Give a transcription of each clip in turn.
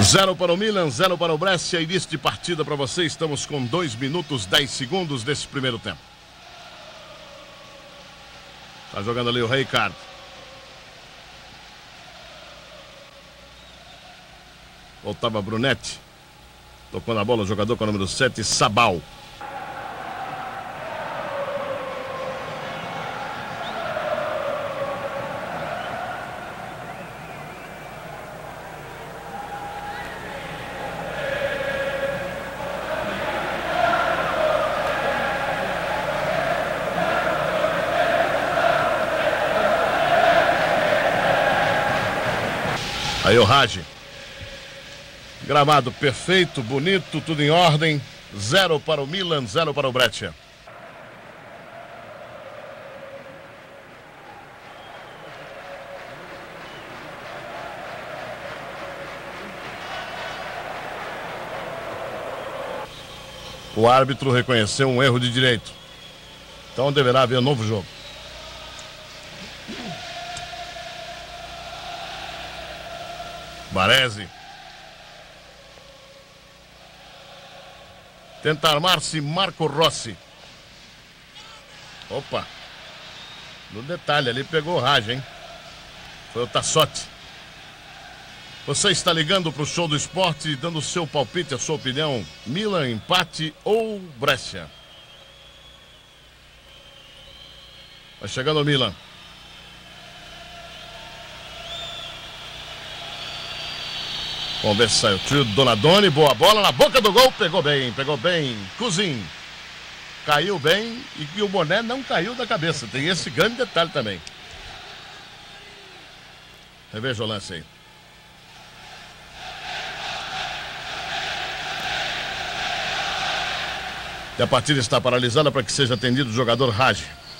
0 para o Milan, 0 para o Brescia. Início de partida para você. Estamos com 2 minutos, 10 segundos desse primeiro tempo. Tá jogando ali o Ricardo. Voltava Brunetti. Tocou na bola o jogador com o número 7, Sabal. Aí o Raj. Gramado perfeito, bonito, tudo em ordem. 0 para o Milan, 0 para o Brescia. O árbitro reconheceu um erro de direito. Então deverá haver novo jogo. Baresi. Tenta armar-se Marco Rossi. Opa. No detalhe ali pegou o Raj, hein? Foi o Tassotti. Você está ligando para o Show do Esporte, dando o seu palpite, a sua opinião. Milan, empate ou Brescia? Vai chegando o Milan. Vamos ver se sai o trio do Donadoni. Boa bola na boca do gol. Pegou bem. Cousin. Caiu bem e o boné não caiu da cabeça. Tem esse grande detalhe também. Reveja o lance aí. E a partida está paralisada para que seja atendido o jogador Raj.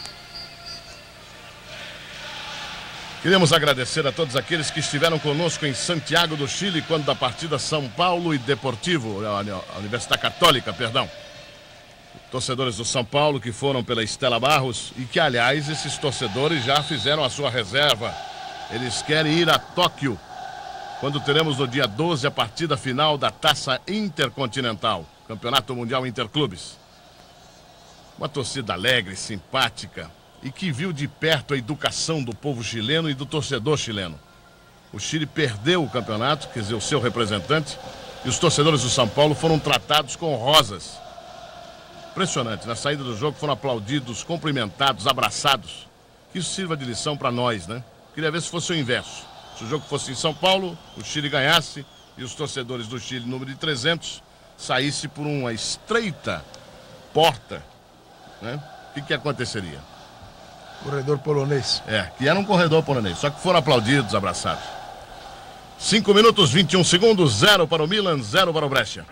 Queremos agradecer a todos aqueles que estiveram conosco em Santiago do Chile, quando da partida São Paulo e Deportivo, a Universidade Católica, perdão. Torcedores do São Paulo que foram pela Estela Barros e que, aliás, esses torcedores já fizeram a sua reserva. Eles querem ir a Tóquio, quando teremos no dia 12 a partida final da Taça Intercontinental, Campeonato Mundial Interclubes. Uma torcida alegre, simpática, e que viu de perto a educação do povo chileno e do torcedor chileno. O Chile perdeu o campeonato, quer dizer, o seu representante, e os torcedores do São Paulo foram tratados com rosas. Impressionante, na saída do jogo foram aplaudidos, cumprimentados, abraçados. Que isso sirva de lição para nós, né? Queria ver se fosse o inverso. Se o jogo fosse em São Paulo, o Chile ganhasse e os torcedores do Chile, número de 300, saísse por uma estreita porta, né? O que aconteceria? Corredor polonês. Que era um corredor polonês, só que foram aplaudidos, abraçados. 5 minutos, 21 segundos, 0 para o Milan, 0 para o Brescia.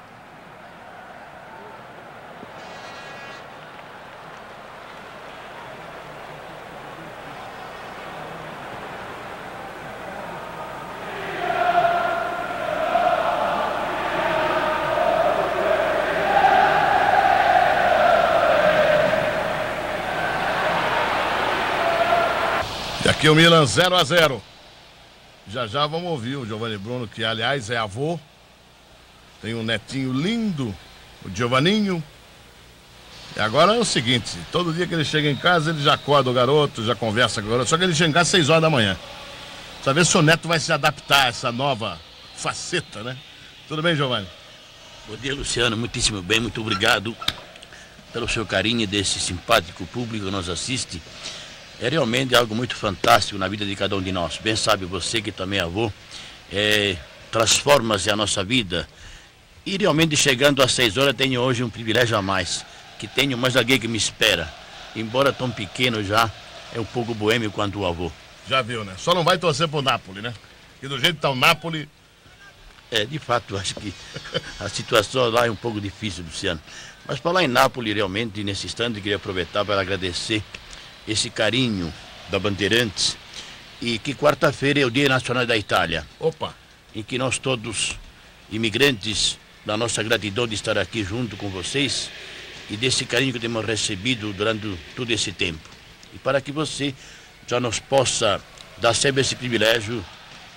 E aqui o Milan 0 a 0. Já vamos ouvir o Giovanni Bruno, que aliás é avô. Tem um netinho lindo, o Giovanninho. E agora é o seguinte, todo dia que ele chega em casa, ele já acorda o garoto, já conversa com o garoto. Só que ele chega em casa às 6 horas da manhã. Pra ver se o neto vai se adaptar a essa nova faceta, né? Tudo bem, Giovanni? Bom dia, Luciano. Muitíssimo bem, muito obrigado pelo seu carinho desse simpático público que nos assiste. É realmente algo muito fantástico na vida de cada um de nós. Bem sabe você que também é avô, transforma-se a nossa vida. E realmente chegando às 6 horas tenho hoje um privilégio a mais, que tenho mais alguém que me espera. Embora tão pequeno já, é um pouco boêmio quanto o avô. Já viu, né? Só não vai torcer pro Napoli, né? Que do jeito que tá o Napoli... De fato, acho que a situação lá é um pouco difícil, Luciano. Mas para lá em Nápoles, realmente, nesse instante, queria aproveitar para agradecer esse carinho da Bandeirantes, e que quarta-feira é o Dia Nacional da Itália. Opa! Em que nós todos, imigrantes, da nossa gratidão de estar aqui junto com vocês e desse carinho que temos recebido durante todo esse tempo. E para que você já nos possa dar sempre esse privilégio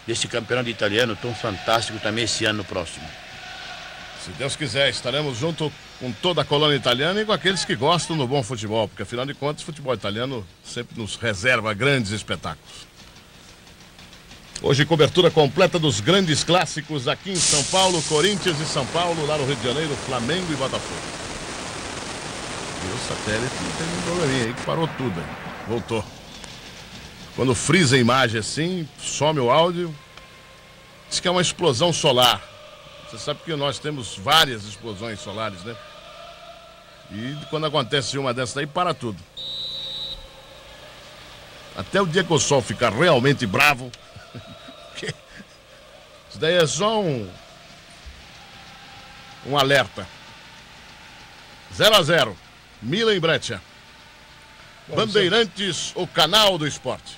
desse campeonato italiano tão fantástico também esse ano próximo. Se Deus quiser, estaremos junto com toda a colônia italiana e com aqueles que gostam do bom futebol, porque afinal de contas o futebol italiano sempre nos reserva grandes espetáculos. Hoje cobertura completa dos grandes clássicos aqui em São Paulo, Corinthians e São Paulo, lá no Rio de Janeiro, Flamengo e Botafogo. E o satélite tem um probleminha aí que parou tudo aí. Voltou. Quando frisa a imagem assim, some o áudio, diz que é uma explosão solar. Você sabe que nós temos várias explosões solares, né? E quando acontece uma dessas aí, para tudo. Até o dia que o sol ficar realmente bravo. Isso daí é só um alerta. 0-0. Milan e Breccia. Bandeirantes, o canal do esporte.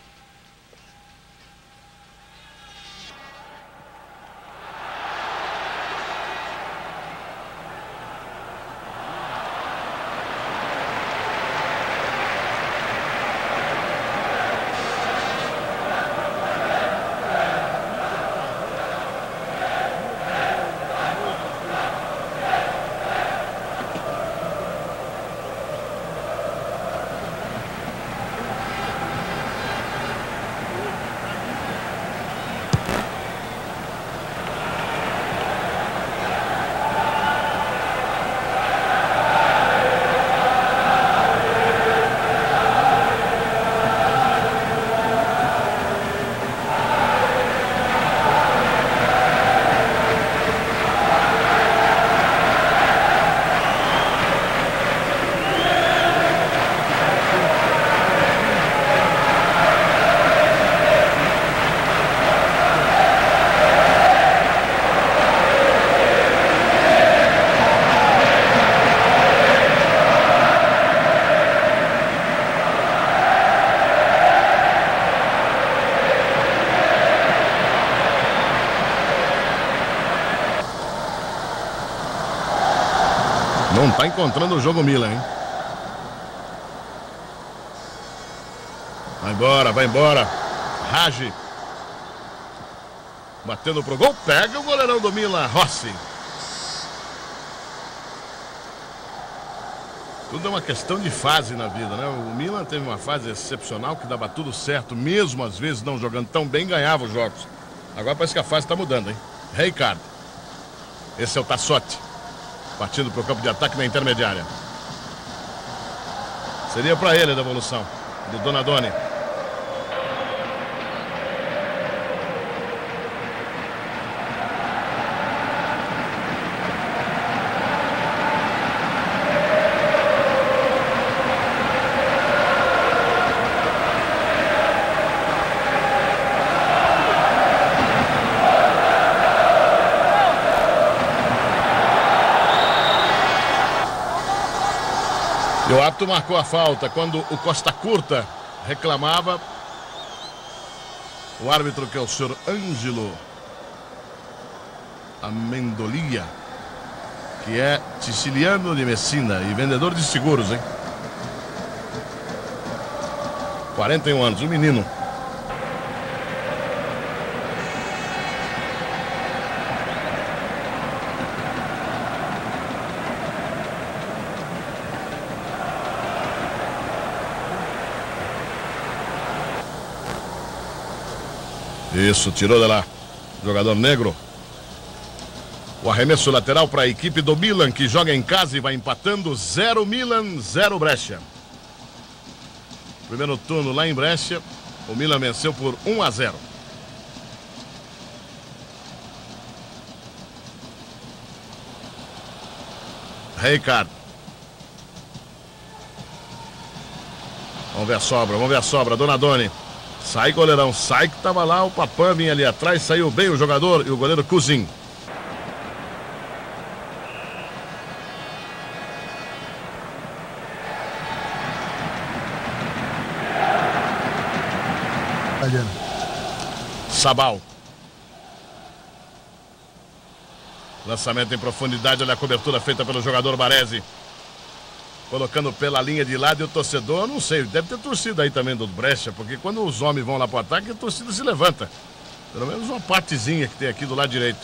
Não tá encontrando o jogo Milan, hein? Vai embora. Ragi. Batendo pro gol. Pega o goleirão do Milan, Rossi. Tudo é uma questão de fase na vida, né? O Milan teve uma fase excepcional que dava tudo certo, mesmo às vezes não jogando tão bem, ganhava os jogos. Agora parece que a fase tá mudando, hein? Ricardo. Esse é o Tassotti. Partindo para o campo de ataque na intermediária. Seria para ele a devolução do Donadoni. E o árbitro marcou a falta quando o Costa Curta reclamava. O árbitro, que é o senhor Ângelo Amendolia, que é siciliano de Messina e vendedor de seguros, hein? 41 anos, um menino. Isso, tirou de lá. Jogador negro. O arremesso lateral para a equipe do Milan, que joga em casa e vai empatando. 0 Milan, 0 Brescia. Primeiro turno lá em Brescia, o Milan venceu por 1-0. Ricardo. Vamos ver a sobra. Donadoni. Sai, goleirão, sai, que tava lá, o Papan vinha ali atrás, saiu bem o jogador e o goleiro Cousin. Sabal. Lançamento em profundidade, olha a cobertura feita pelo jogador Baresi. Colocando pela linha de lado, e o torcedor, não sei, deve ter torcida aí também do Brescia, porque quando os homens vão lá pro ataque, a torcida se levanta. Pelo menos uma partezinha que tem aqui do lado direito.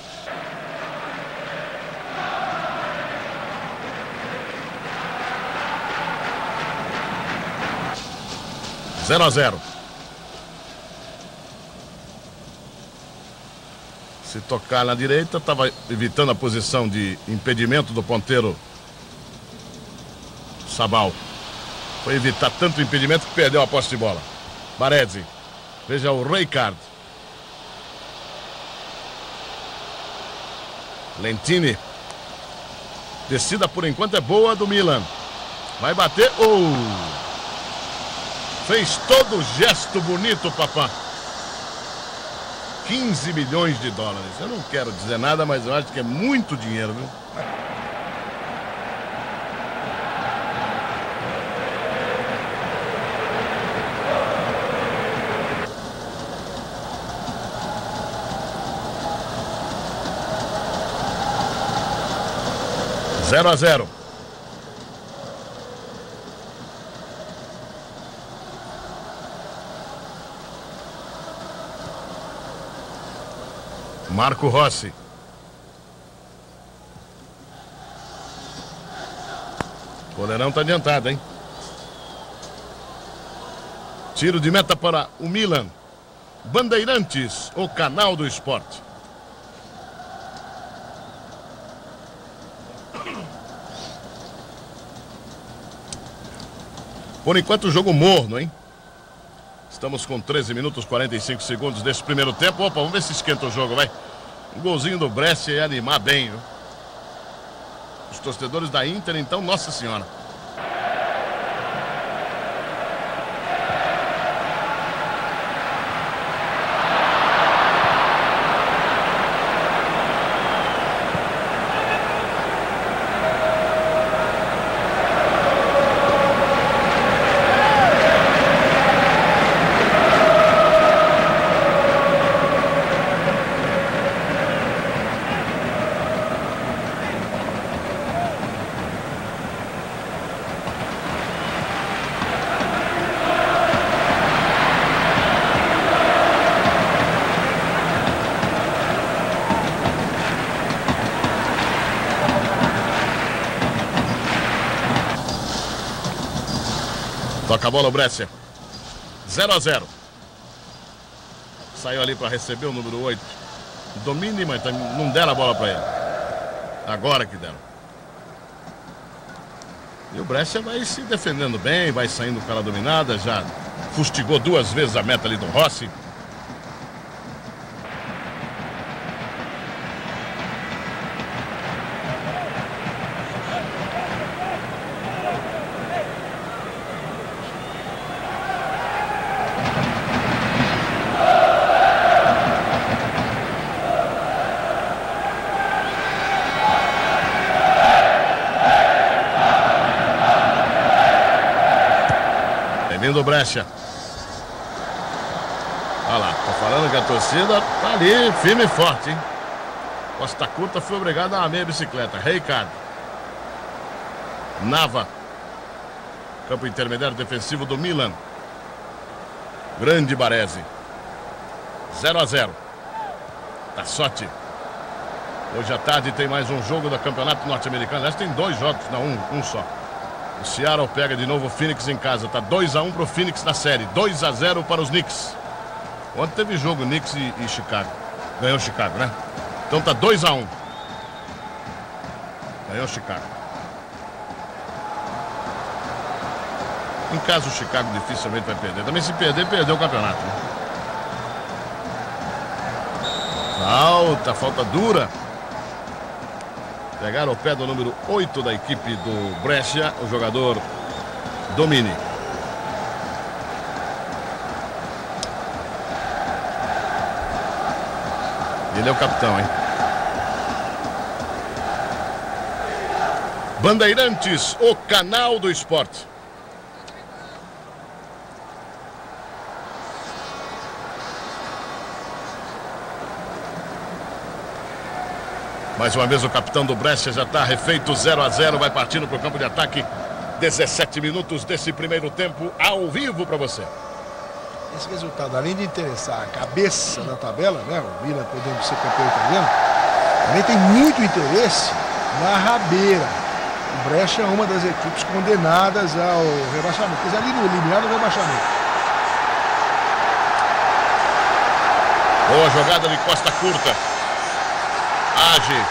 Zero a 0. Se tocar na direita, estava evitando a posição de impedimento do ponteiro Sabal. Foi evitar tanto impedimento que perdeu a posse de bola. Baresi. Veja o Rijkaard. Lentini. Descida por enquanto é boa do Milan. Vai bater. Fez todo o gesto bonito, papá. 15 milhões de dólares. Eu não quero dizer nada, mas eu acho que é muito dinheiro, viu? Zero a 0. Marco Rossi. O goleirão tá adiantado, hein? Tiro de meta para o Milan. Bandeirantes, o canal do esporte. Por enquanto o jogo morno, hein? Estamos com 13 minutos e 45 segundos desse primeiro tempo. Opa, vamos ver se esquenta o jogo, vai. Um golzinho do Brescia ia animar bem, viu? Os torcedores da Inter, então, nossa senhora. Toca a bola o Brescia. 0 a 0. Saiu ali para receber o número 8. Domine, mas não deram a bola para ele. Agora que deram. E o Brescia vai se defendendo bem, vai saindo com ela dominada. Já fustigou 2 vezes a meta ali do Rossi. Vindo o Brescia. Olha lá, tô falando que a torcida tá ali, firme e forte, hein? Costa Curta foi obrigado a dar uma meia bicicleta. Rijkaard. Nava. Campo intermediário defensivo do Milan. Grande Baresi. 0 a 0. Tassotti. Hoje à tarde tem mais um jogo do Campeonato Norte-Americano. Aliás, tem 2 jogos, não, um só. O Seattle pega de novo o Phoenix em casa. Tá 2 a 1 pro Phoenix na série. 2 a 0 para os Knicks. Ontem teve jogo Knicks e Chicago. Ganhou Chicago, né? Então tá 2 a 1. Ganhou Chicago. Em caso o Chicago dificilmente vai perder. Também se perder, perdeu o campeonato, né? Falta dura. Pegaram o pé do número 8 da equipe do Brescia, o jogador Domini. Ele é o capitão, hein? Bandeirantes, o canal do esporte. Mais uma vez o capitão do Brescia já está refeito. 0 a 0, vai partindo para o campo de ataque. 17 minutos desse primeiro tempo ao vivo para você. Esse resultado, além de interessar a cabeça da tabela, né, o Milan podendo ser campeão italiano, também tem muito interesse na rabeira. O Brescia é uma das equipes condenadas ao rebaixamento. Quer dizer, ali no limiar do rebaixamento. Boa jogada de costa curta. Age.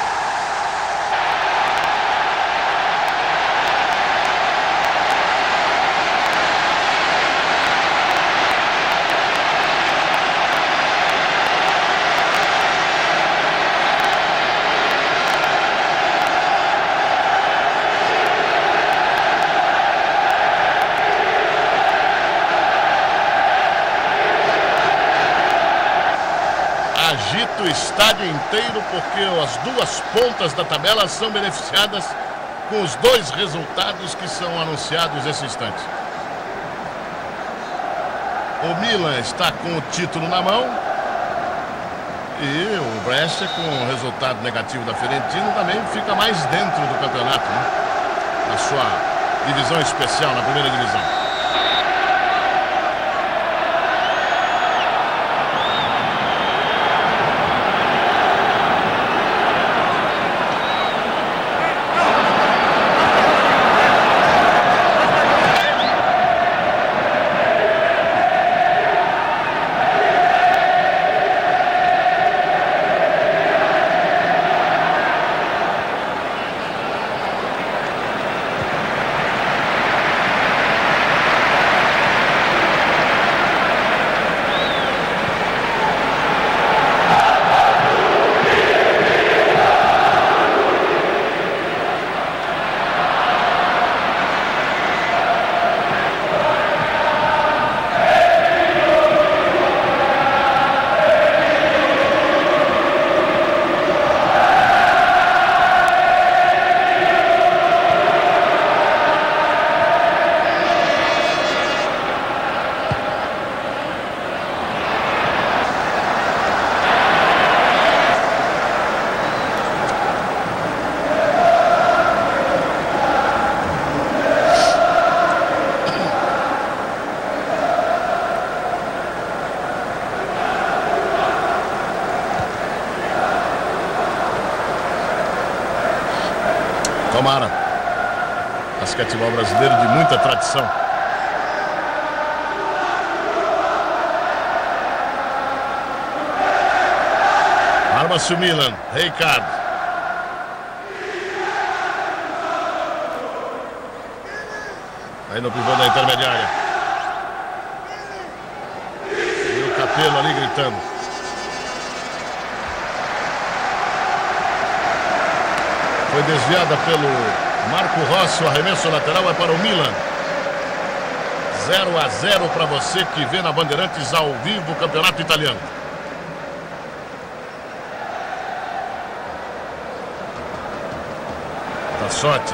Agita o estádio inteiro porque as duas pontas da tabela são beneficiadas com os dois resultados que são anunciados nesse instante. O Milan está com o título na mão e o Brescia, com o resultado negativo da Fiorentina, também fica mais dentro do campeonato, né? Na sua divisão especial, na primeira divisão. Tomara. Basquetebol brasileiro de muita tradição. Arma-se o Milan. Rijkaard. Aí no pivô da intermediária. E o Capello ali gritando. Foi desviada pelo Marco Rossi. O arremesso lateral é para o Milan. 0-0 para você que vê na Bandeirantes ao vivo o campeonato italiano. Tá sorte.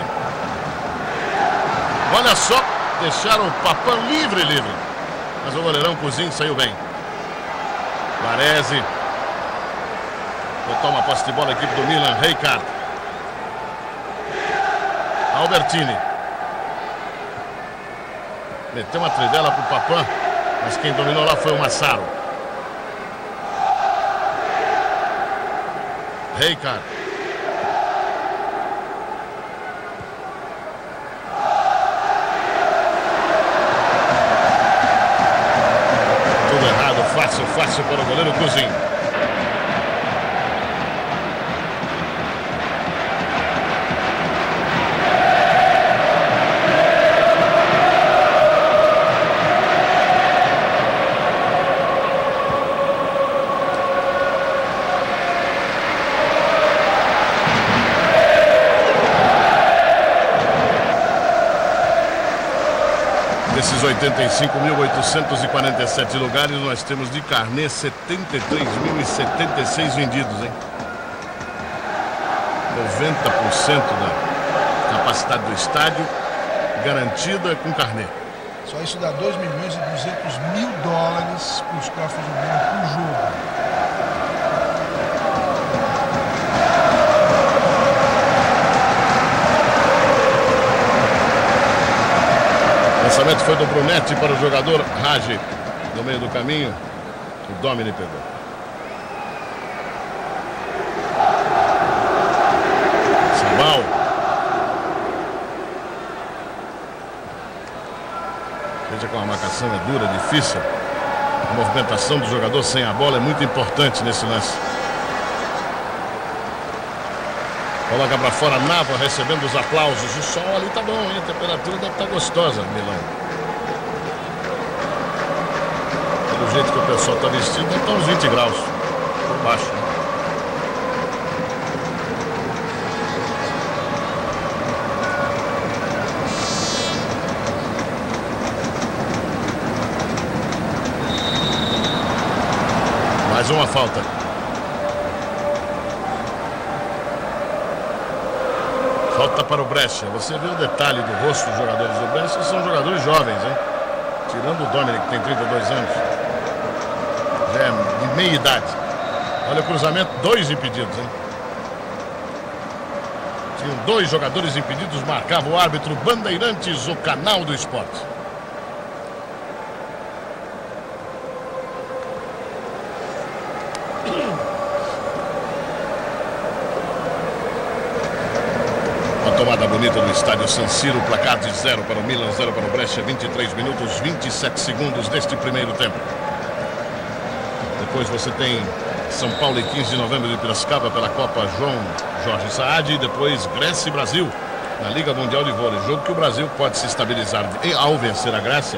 Olha só, deixaram o Papan livre. Mas o goleirão Cousin saiu bem. Baresi. Toma a posse de bola a equipe do Milan. Rijkaard. Albertini. Meteu uma tridela pro Papan, mas quem dominou lá foi o Massaro. Rijkaard. Tudo errado, fácil para o goleiro Cousin. Desses 85.847 lugares, nós temos de carnê 73.076 vendidos, hein? 90% da capacidade do estádio garantida com carnê. Só isso dá 2.200.000 dólares para os cofres do Milan por jogo. O lançamento foi do Brunetti para o jogador Ragi. No meio do caminho, o Domini pegou. Sabal. Veja como a marcação é dura, difícil. A movimentação do jogador sem a bola é muito importante nesse lance. Coloca pra fora Nava, recebendo os aplausos. O sol ali tá bom, hein? A temperatura deve estar gostosa, Milão. Pelo jeito que o pessoal tá vestido, deve estar uns 20 graus por baixo, né? Mais uma falta. Falta para o Brescia. Você vê o detalhe do rosto dos jogadores do Brescia. São jogadores jovens, hein? Tirando o Domini, que tem 32 anos. Já é de meia idade. Olha o cruzamento, 2 impedidos, hein? Tinham 2 jogadores impedidos, marcava o árbitro Bandeirantes, o canal do esporte. Tomada bonita no estádio San Siro, placar de 0 para o Milan, 0 para o Brescia, 23 minutos, 27 segundos deste primeiro tempo. Depois você tem São Paulo e 15 de novembro de Piracicaba pela Copa João Jorge Saad e depois Grécia e Brasil na Liga Mundial de Vôlei. Jogo que o Brasil pode se estabilizar ao vencer a Grécia.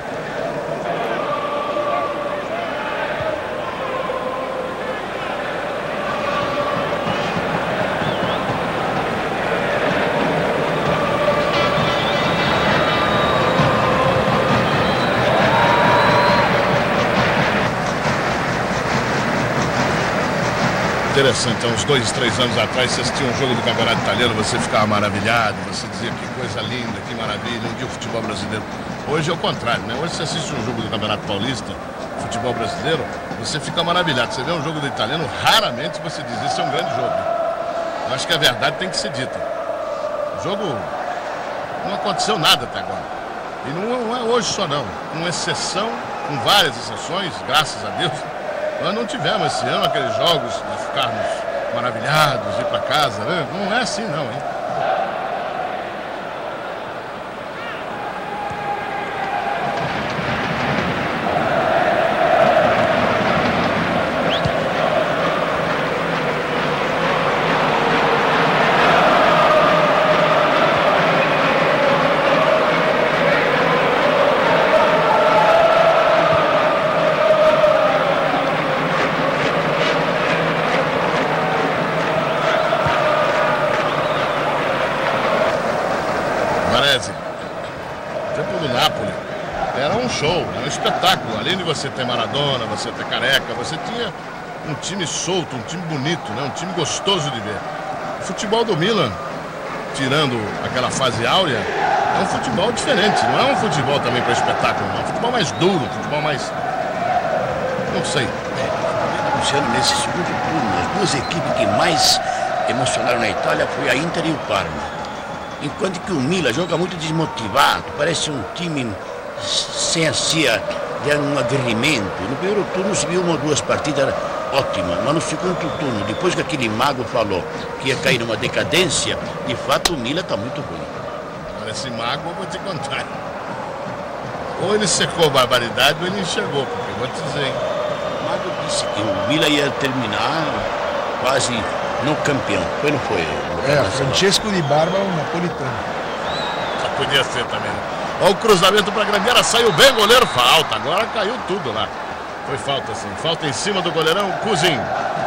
Interessante, há uns 2, 3 anos atrás você assistia um jogo do Campeonato Italiano, você ficava maravilhado, você dizia que coisa linda, que maravilha, um dia o futebol brasileiro. Hoje é o contrário, né? Hoje você assiste um jogo do Campeonato Paulista, futebol brasileiro, você fica maravilhado. Você vê um jogo do italiano, raramente você diz, isso é um grande jogo. Eu acho que a verdade tem que ser dita. O jogo não aconteceu nada até agora. E não é hoje só não, com exceção, com várias exceções, graças a Deus. Nós não tivemos esse ano aqueles jogos de ficarmos maravilhados, ir para casa, né? Não é assim não, hein? Tempo do Napoli era um show, era um espetáculo. Além de você ter Maradona, você ter Careca, você tinha um time solto, um time bonito, né? Um time gostoso de ver. O futebol do Milan, tirando aquela fase áurea, é um futebol diferente. Não é um futebol também para espetáculo, não. É um futebol mais duro, um futebol mais... não sei. Luciano, nesse segundo turno, as duas equipes que mais emocionaram na Itália foi a Inter e o Parma. Enquanto que o Milan joga muito desmotivado, parece um time sem de um aguerrimento. No primeiro turno se viu 1 ou 2 partidas ótimas, mas no segundo turno, depois que aquele mago falou que ia cair numa decadência, de fato o Milan está muito ruim. Agora esse mago eu vou te contar. Ou ele secou barbaridade ou ele enxergou, porque eu vou te dizer, hein? O mago disse que o Milan ia terminar quase não campeão. Foi, não foi? Francesco Di Barba, o napolitano. Só podia ser também, né? Olha o cruzamento para a grande área, saiu bem, goleiro, falta. Agora caiu tudo lá. Foi falta, sim. Falta em cima do goleirão, Cousin.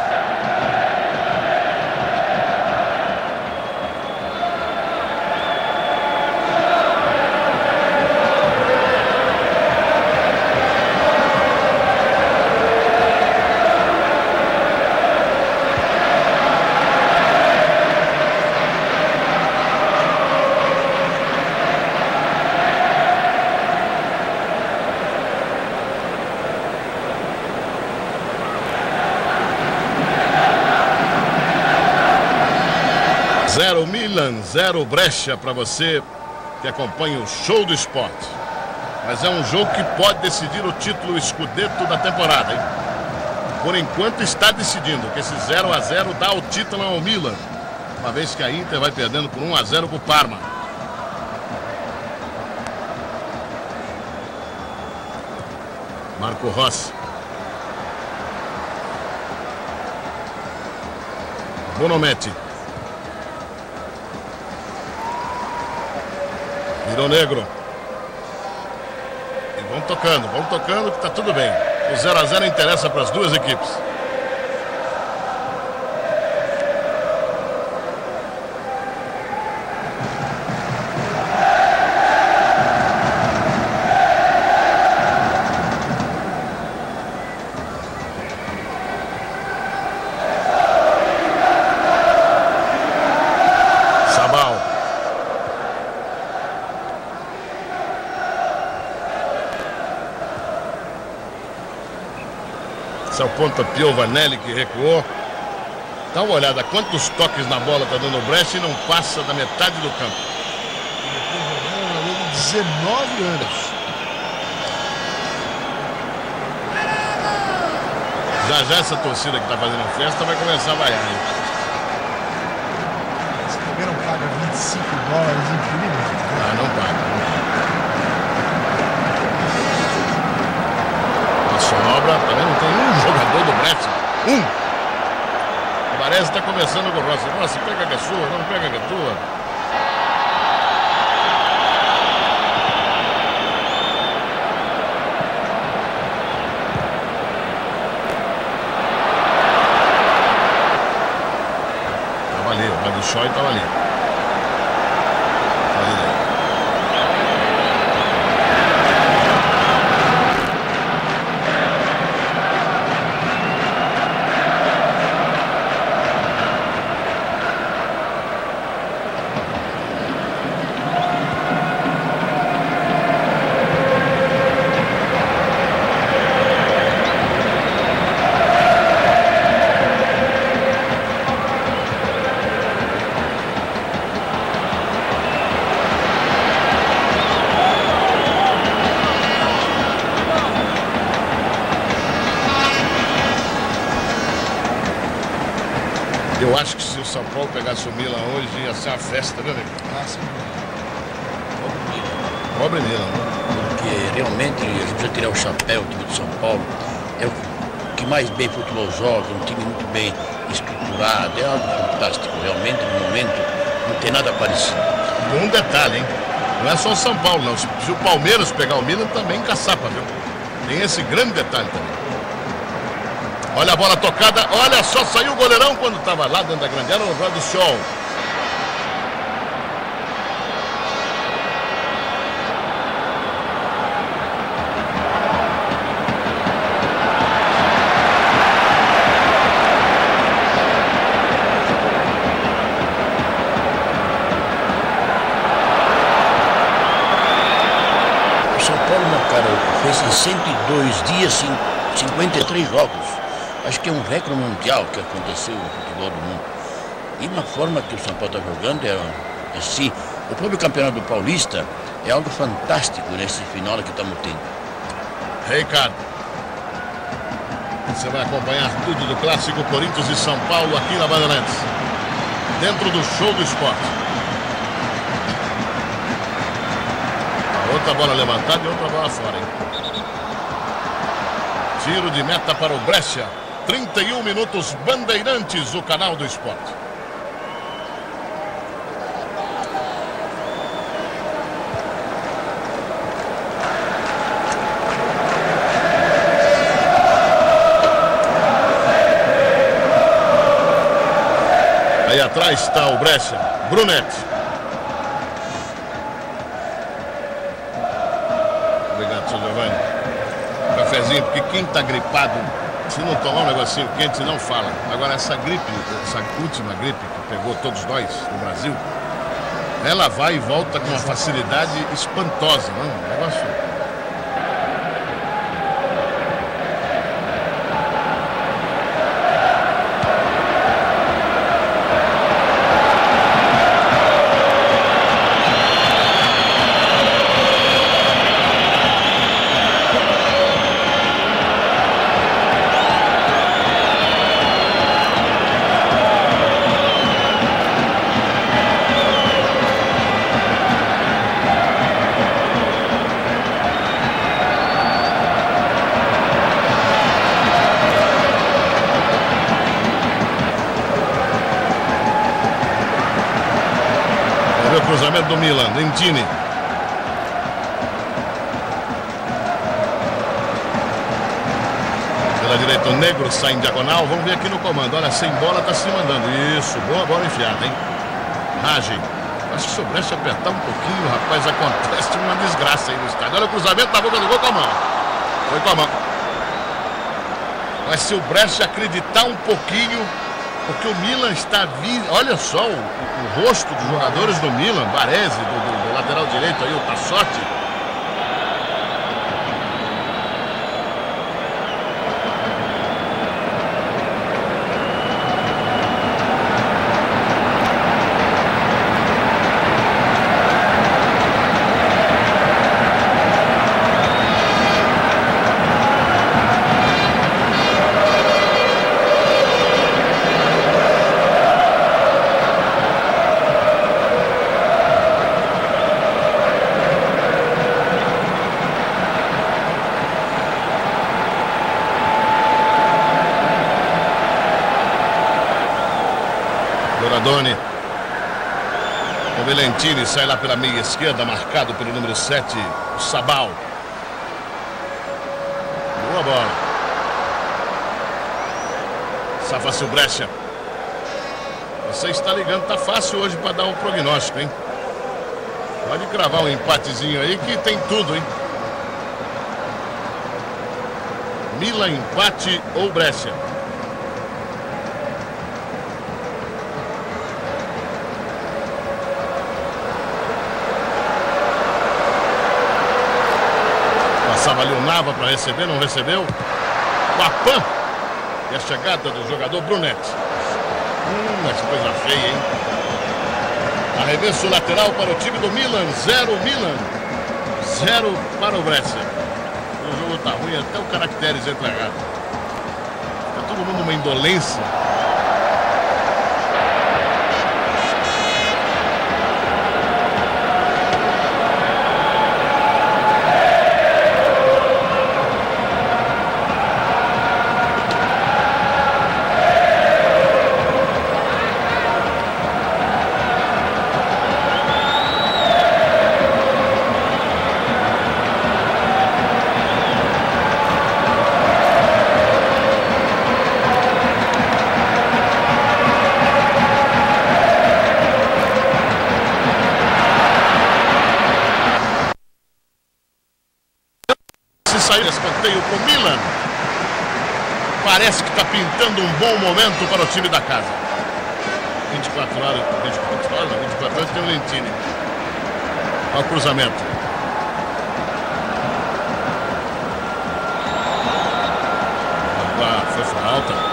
Zero Milan, 0 Brescia para você que acompanha o show do esporte. Mas é um jogo que pode decidir o título Scudetto da temporada, hein? Por enquanto está decidindo que esse 0-0 dá o título ao Milan, uma vez que a Inter vai perdendo por 1-0 para o Parma. Marco Rossi. Bonometti. Virou negro. E vão tocando que tá tudo bem. O 0-0 interessa para as duas equipes. Esse é o ponta Piovanelli que recuou. Dá uma olhada quantos toques na bola está dando o Brescia e não passa da metade do campo. Ele 19 anos. Já essa torcida que está fazendo a festa vai começar a vaiar. Você também não paga 25 dólares em filme? Ah, não paga. Sobra, também não tem um jogador do Brescia. O Baresi está começando com o Rossi. Rossi, pega que é sua, não pega que é tua. Tava ali, o Baduchoy estava ali. Eu acho que se o São Paulo pegasse o Milan hoje, ia ser uma festa, viu, amigo? Pobre Milan, né? Porque realmente a gente precisa tirar o chapéu, o time de São Paulo. É o que mais bem futebol joga, um time muito bem estruturado. É algo fantástico, realmente, no momento, não tem nada parecido. Um detalhe, hein? Não é só o São Paulo, não. Se o Palmeiras pegar o Milan, também caçapa, viu? Tem esse grande detalhe também. Olha a bola tocada, olha só, saiu o goleirão quando estava lá dentro da grande área, o Baduchoy. O São Paulo, cara, fez em 102 dias, 53 jogos. Acho que é um recorde mundial que aconteceu no futebol do mundo. E uma forma que o São Paulo está jogando é assim. O próprio Campeonato Paulista é algo fantástico nesse final que estamos tendo. Ricardo, você vai acompanhar tudo do clássico Corinthians e São Paulo aqui na Bandeirantes, dentro do Show do Esporte. Outra bola levantada e outra bola fora, hein? Tiro de meta para o Brescia. 31 minutos, Bandeirantes, o canal do esporte. Aí atrás está o Brescia, Brunetti. Obrigado, seu Giovanni. Cafezinho, porque quem está gripado, se não tomar um negocinho quente, não fala. Agora essa gripe, essa última gripe que pegou todos nós no Brasil, ela vai e volta com uma facilidade espantosa, não? Um negócio. cruzamento do Milan, Lentini. Pela direita o Negro sai em diagonal. Vamos ver aqui no comando. Olha, sem bola tá se mandando. Isso, boa bola enfiada, hein? Rage. Acho que se o Brecht apertar um pouquinho, rapaz, acontece uma desgraça aí no estádio. Olha o cruzamento na boca do gol com a mão. Foi com a mão. Mas se o Brecht acreditar um pouquinho, porque o Milan está vindo. Olha só o rosto dos jogadores do Milan, Baresi, do lateral direito aí, o Tassotti. Doradoni. O Valentini sai lá pela meia esquerda, marcado pelo número 7, o Sabal. Boa bola. Safa-se o Brecha. Você está ligando, tá fácil hoje para dar um prognóstico, hein? Pode cravar um empatezinho aí que tem tudo, hein? Milan empate ou Brecha. Passava ali o Nava para receber, não recebeu. O Apan. E a chegada do jogador Brunetti. Mas coisa feia, hein? Arremesso lateral para o time do Milan. 0 Milan. 0 para o Brescia. O jogo tá ruim, até o Caracteres entra errado. Tá todo mundo uma indolência. Saiu escanteio para o Milan. Parece que está pintando um bom momento para o time da casa. 24 horas tem o Lentini. Olha o cruzamento. Foi falta.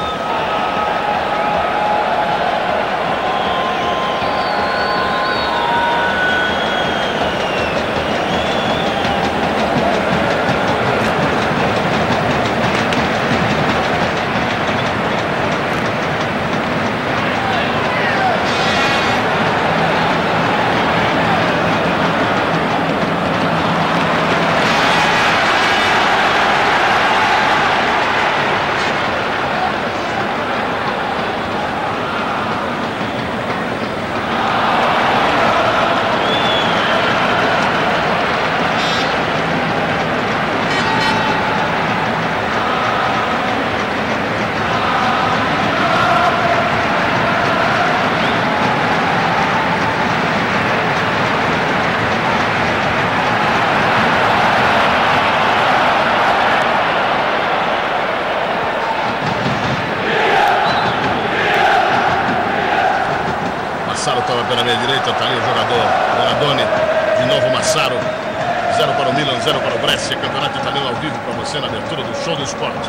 Massaro estava pela minha direita, está ali o jogador Doradoni. De novo Massaro. 0 para o Milan, 0 para o Brescia. Campeonato italiano ao vivo para você na abertura do Show do Esporte.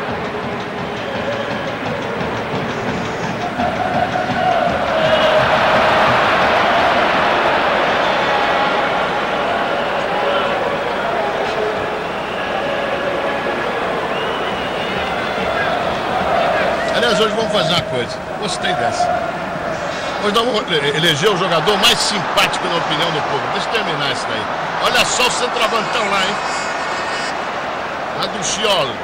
Aliás, hoje vamos fazer uma coisa. Gostei dessa. Hoje vamos eleger o jogador mais simpático na opinião do povo. Deixa eu terminar isso daí. Olha só o centroavantão lá, hein? Lá do Scioli.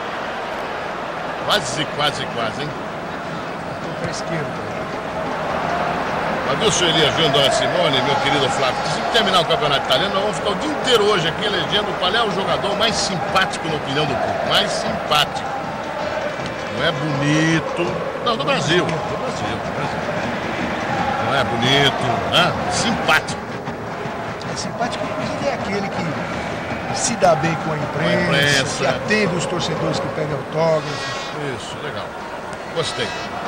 Quase, hein? Para a esquerda. Adilson Elias Júnior, Dona Simone, meu querido Flávio, se terminar o campeonato italiano, nós vamos ficar o dia inteiro hoje aqui elegendo qual é o jogador mais simpático na opinião do público. Mais simpático. Não é bonito. Não, do Brasil. Do Brasil. Não é bonito, né? Simpático. É simpático, inclusive, é aquele que se dá bem com a imprensa, que atende os torcedores que pedem autógrafos. Isso, legal. Gostei.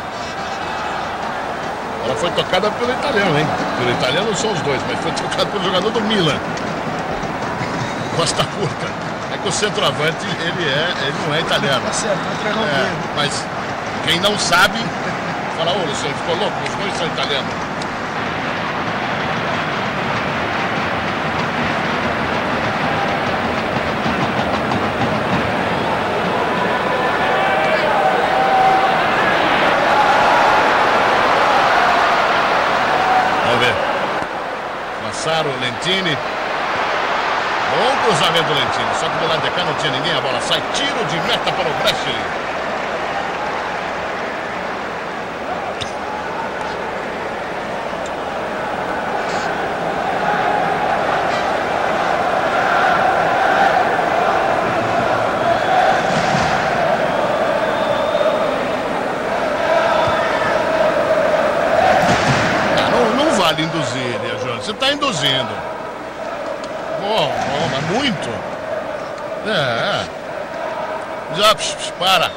Ela foi tocada pelo italiano, hein? Pelo italiano são os dois, mas foi tocada pelo jogador do Milan. Costa Curta. É que o centroavante, ele não é italiano. Tá certo, mas quem não sabe, fala, ô Luciano, ficou louco? Os dois são italianos. Massaro, Lentini. Bom cruzamento do Lentini. Só que do lado de cá não tinha ninguém. A bola sai. Tiro de meta para o Brescia. Não vale induzir, Júnior. Você está induzindo. Mas muito. Já, para.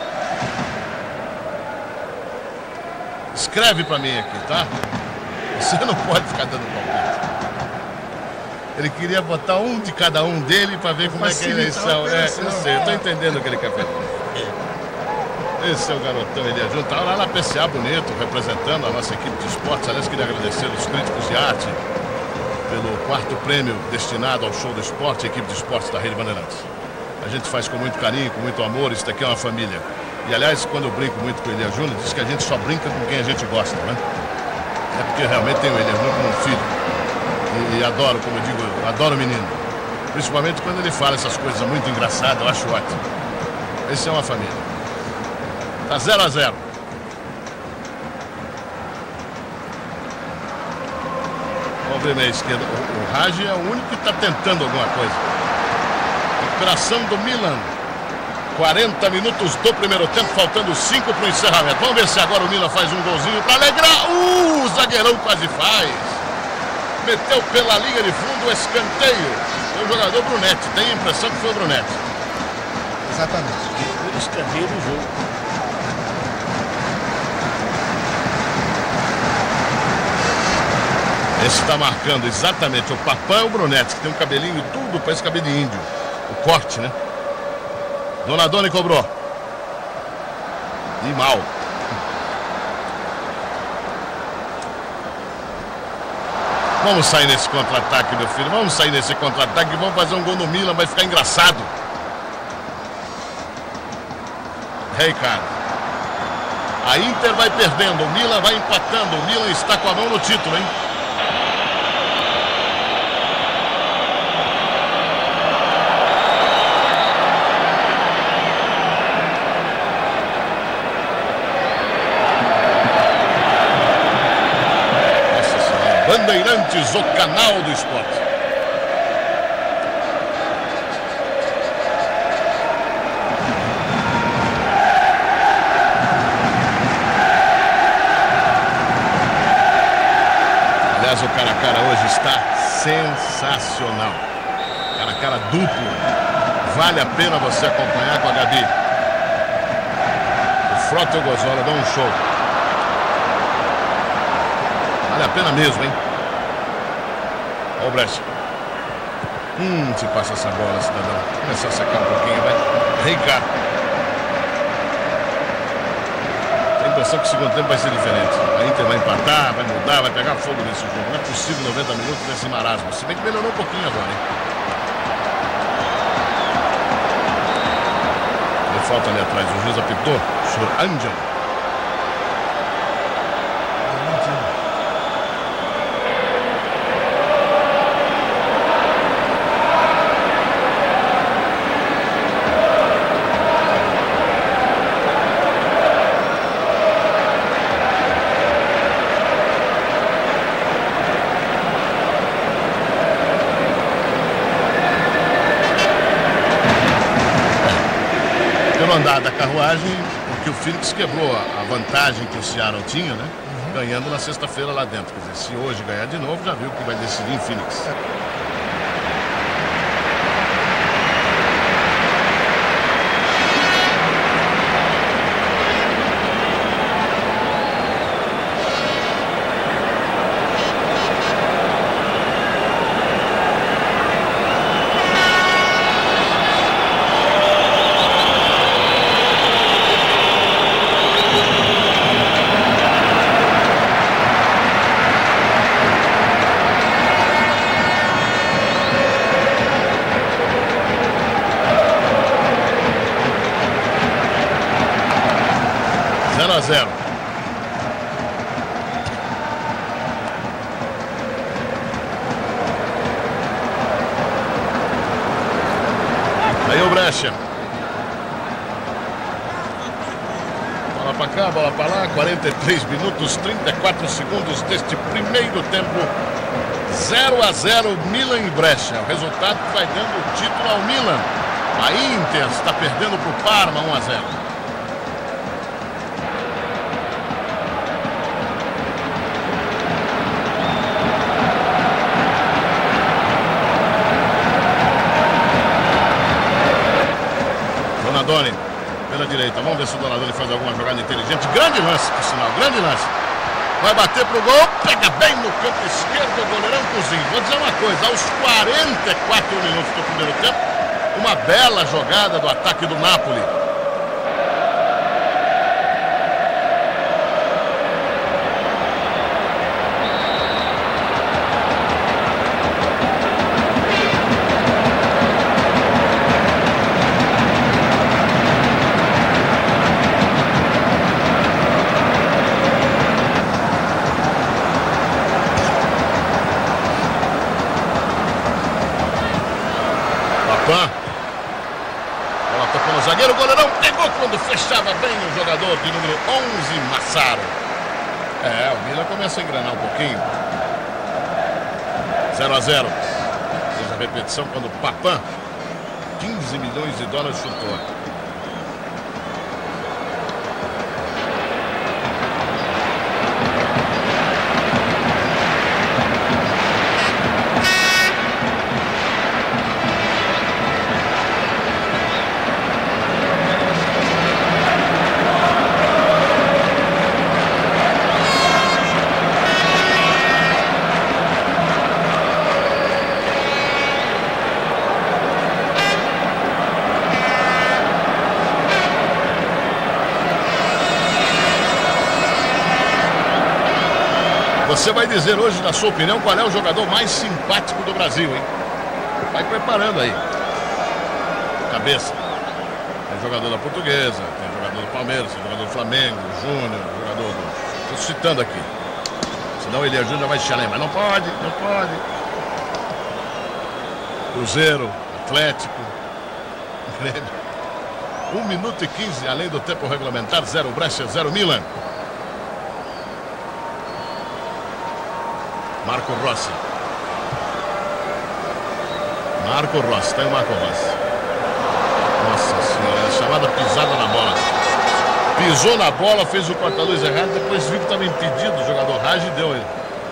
Escreve para mim aqui, tá? Você não pode ficar dando palpite. Ele queria botar um de cada um dele para ver como é que é a eleição. Eu sei, eu tô entendendo o que ele quer fazer. Esse é o garotão Elias Júnior. Tá lá na PCA bonito, representando a nossa equipe de esportes. Aliás, queria agradecer os críticos de arte pelo 4º prêmio destinado ao show do esporte, a equipe de esportes da Rede Bandeirantes. A gente faz com muito carinho, com muito amor, isso daqui é uma família. E aliás, quando eu brinco muito com o Elias Júnior, diz que a gente só brinca com quem a gente gosta, né? É porque realmente tem o Elias Júnior como um filho. E adoro, como eu digo, adoro o menino. Principalmente quando ele fala essas coisas muito engraçadas, eu acho ótimo. Esse é uma família. Tá 0-0. Vamos ver na esquerda. O Raj é o único que está tentando alguma coisa. Recuperação do Milan. 40 minutos do primeiro tempo, faltando 5 para o encerramento. Vamos ver se agora o Milan faz um golzinho para alegrar. O zagueirão quase faz. Meteu pela linha de fundo o escanteio. Foi o jogador Brunetti. Tem a impressão que foi o Brunetti. Exatamente. O escanteio do jogo. Esse está marcando exatamente o Papão é o Brunetti, que tem um cabelinho tudo, parece cabelo de índio. O corte, né? Donadoni cobrou. E mal. Vamos sair nesse contra-ataque, meu filho. Vamos sair nesse contra-ataque e vamos fazer um gol no Milan, vai ficar engraçado. Cara. A Inter vai perdendo, o Milan vai empatando. O Milan está com a mão no título, hein? Bandeirantes, o canal do esporte. Aliás, o cara a cara hoje está sensacional. Cara a cara duplo. Vale a pena você acompanhar com a Gabi. O Frota e o Gozola dão um show. Vale a pena mesmo, hein? Olha o Brescia. Se passa essa bola, cidadão. Começar a secar um pouquinho, vai. Ricardo. Tem a impressão que o segundo tempo vai ser diferente. A Inter vai empatar, vai mudar, vai pegar fogo nesse jogo. Não é possível 90 minutos nesse marasmo. Se bem que melhorou um pouquinho agora, hein? Tem falta ali atrás. O juiz apitou. Senhor Angel. andar da carruagem, porque o Phoenix quebrou a vantagem que o Seattle tinha, né? Ganhando na sexta-feira lá dentro. Quer dizer, se hoje ganhar de novo, já viu que vai decidir em Phoenix. 0-0. Aí o Brecha. Bola pra cá, bola pra lá. 43 minutos, 34 segundos deste primeiro tempo. 0-0, Milan e Brecha. O resultado vai dando o título ao Milan. A Inter está perdendo para o Parma 1-0. Donadoni pela direita. Vamos ver se o Donadoni faz alguma jogada inteligente. Grande lance, por sinal, grande lance. Vai bater pro gol, pega bem no canto esquerdo, o goleirão Cozinho. Vou dizer uma coisa, aos 44 minutos do primeiro tempo, uma bela jogada do ataque do Napoli. Bola tocou no zagueiro, o goleirão pegou quando fechava bem o jogador de número 11, Massaro. O Milan começa a engrenar um pouquinho. 0-0. Fez a repetição quando o Papan, 15 milhões de dólares, chutou. Você vai dizer hoje, na sua opinião, qual é o jogador mais simpático do Brasil, hein? Vai preparando aí. Cabeça. Tem jogador da Portuguesa, tem jogador do Palmeiras, tem jogador do Flamengo, Júnior, jogador do... Estou citando aqui. Senão o Elias Júnior vai chiar, mas não pode, não pode. Cruzeiro, Atlético, Grêmio. 1 minuto e 15, além do tempo regulamentar, 0 Brecha, 0 Milan. Marco Rossi. Marco Rossi, tem o Marco Rossi. Nossa senhora, é a chamada pisada na bola. Pisou na bola, fez o corta-luz errado, depois viu que estava impedido o jogador Raj e deu ele.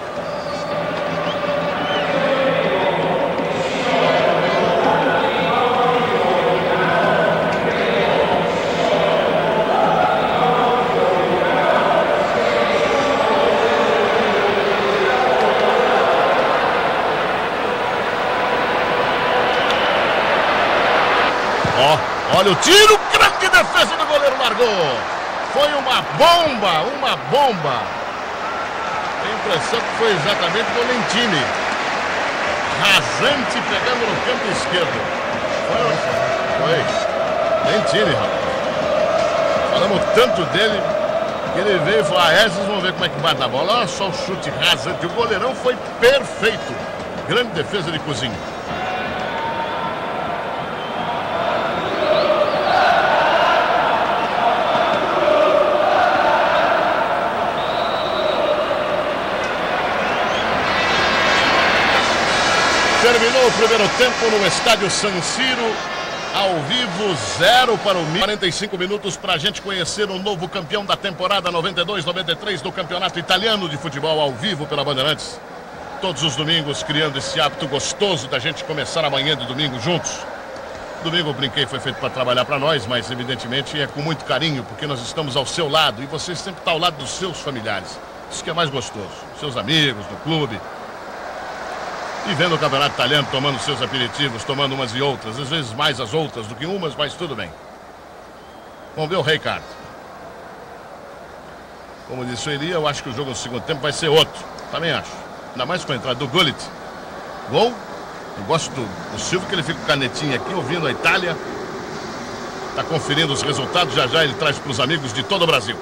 Olha o tiro, grande defesa do goleiro, largou. Foi uma bomba, uma bomba. Tem a impressão que foi exatamente do Lentini. Rasante pegando no canto esquerdo. Foi. Lentini, rapaz. Falamos tanto dele que ele veio e falou, esses vão ver como é que bate a bola. Olha só o chute rasante. O goleirão foi perfeito. Grande defesa de Cozinho. Terminou o primeiro tempo no estádio San Siro. Ao vivo, 0 para o Milan. 45 minutos para a gente conhecer o novo campeão da temporada 92-93 do Campeonato Italiano de Futebol, ao vivo pela Bandeirantes. Todos os domingos criando esse hábito gostoso da gente começar amanhã de domingo juntos. Domingo, eu brinquei, foi feito para trabalhar para nós, mas evidentemente é com muito carinho, porque nós estamos ao seu lado e você sempre está ao lado dos seus familiares. Isso que é mais gostoso. Seus amigos, do clube. E vendo o Campeonato Italiano, tomando seus aperitivos, tomando umas e outras, às vezes mais as outras do que umas, mas tudo bem. Vamos ver o Ricardo. Como disse o Eli, eu acho que o jogo no segundo tempo vai ser outro. Também acho. Ainda mais com a entrada do Gullit. Gol. Eu gosto do Silvio, que ele fica com canetinha aqui, ouvindo a Itália. Está conferindo os resultados, já já ele traz para os amigos de todo o Brasil.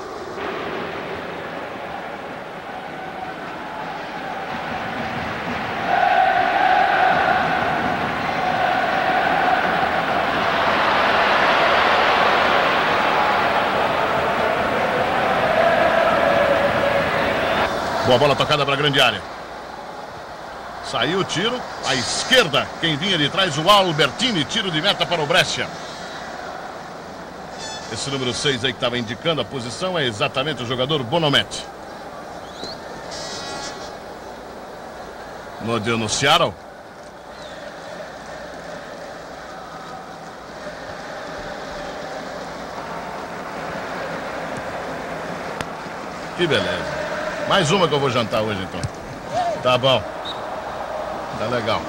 Boa bola tocada para a grande área. Saiu o tiro, à esquerda, quem vinha de trás, o Albertini, tiro de meta para o Brescia. Esse número 6 aí que estava indicando a posição é exatamente o jogador Bonometti. No Seattle. Que beleza. Mais uma que eu vou jantar hoje, então. Tá bom. Tá legal.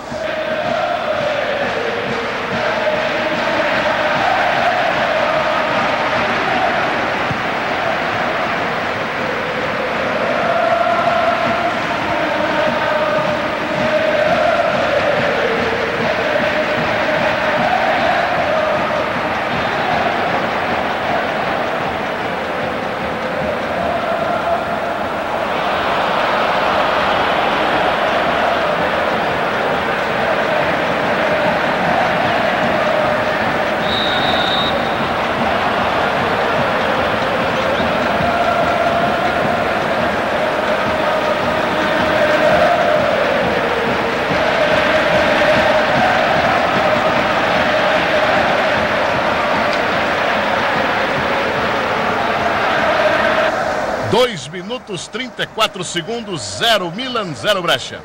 Dois minutos, 34 segundos, 0 Milan, 0 Brescia.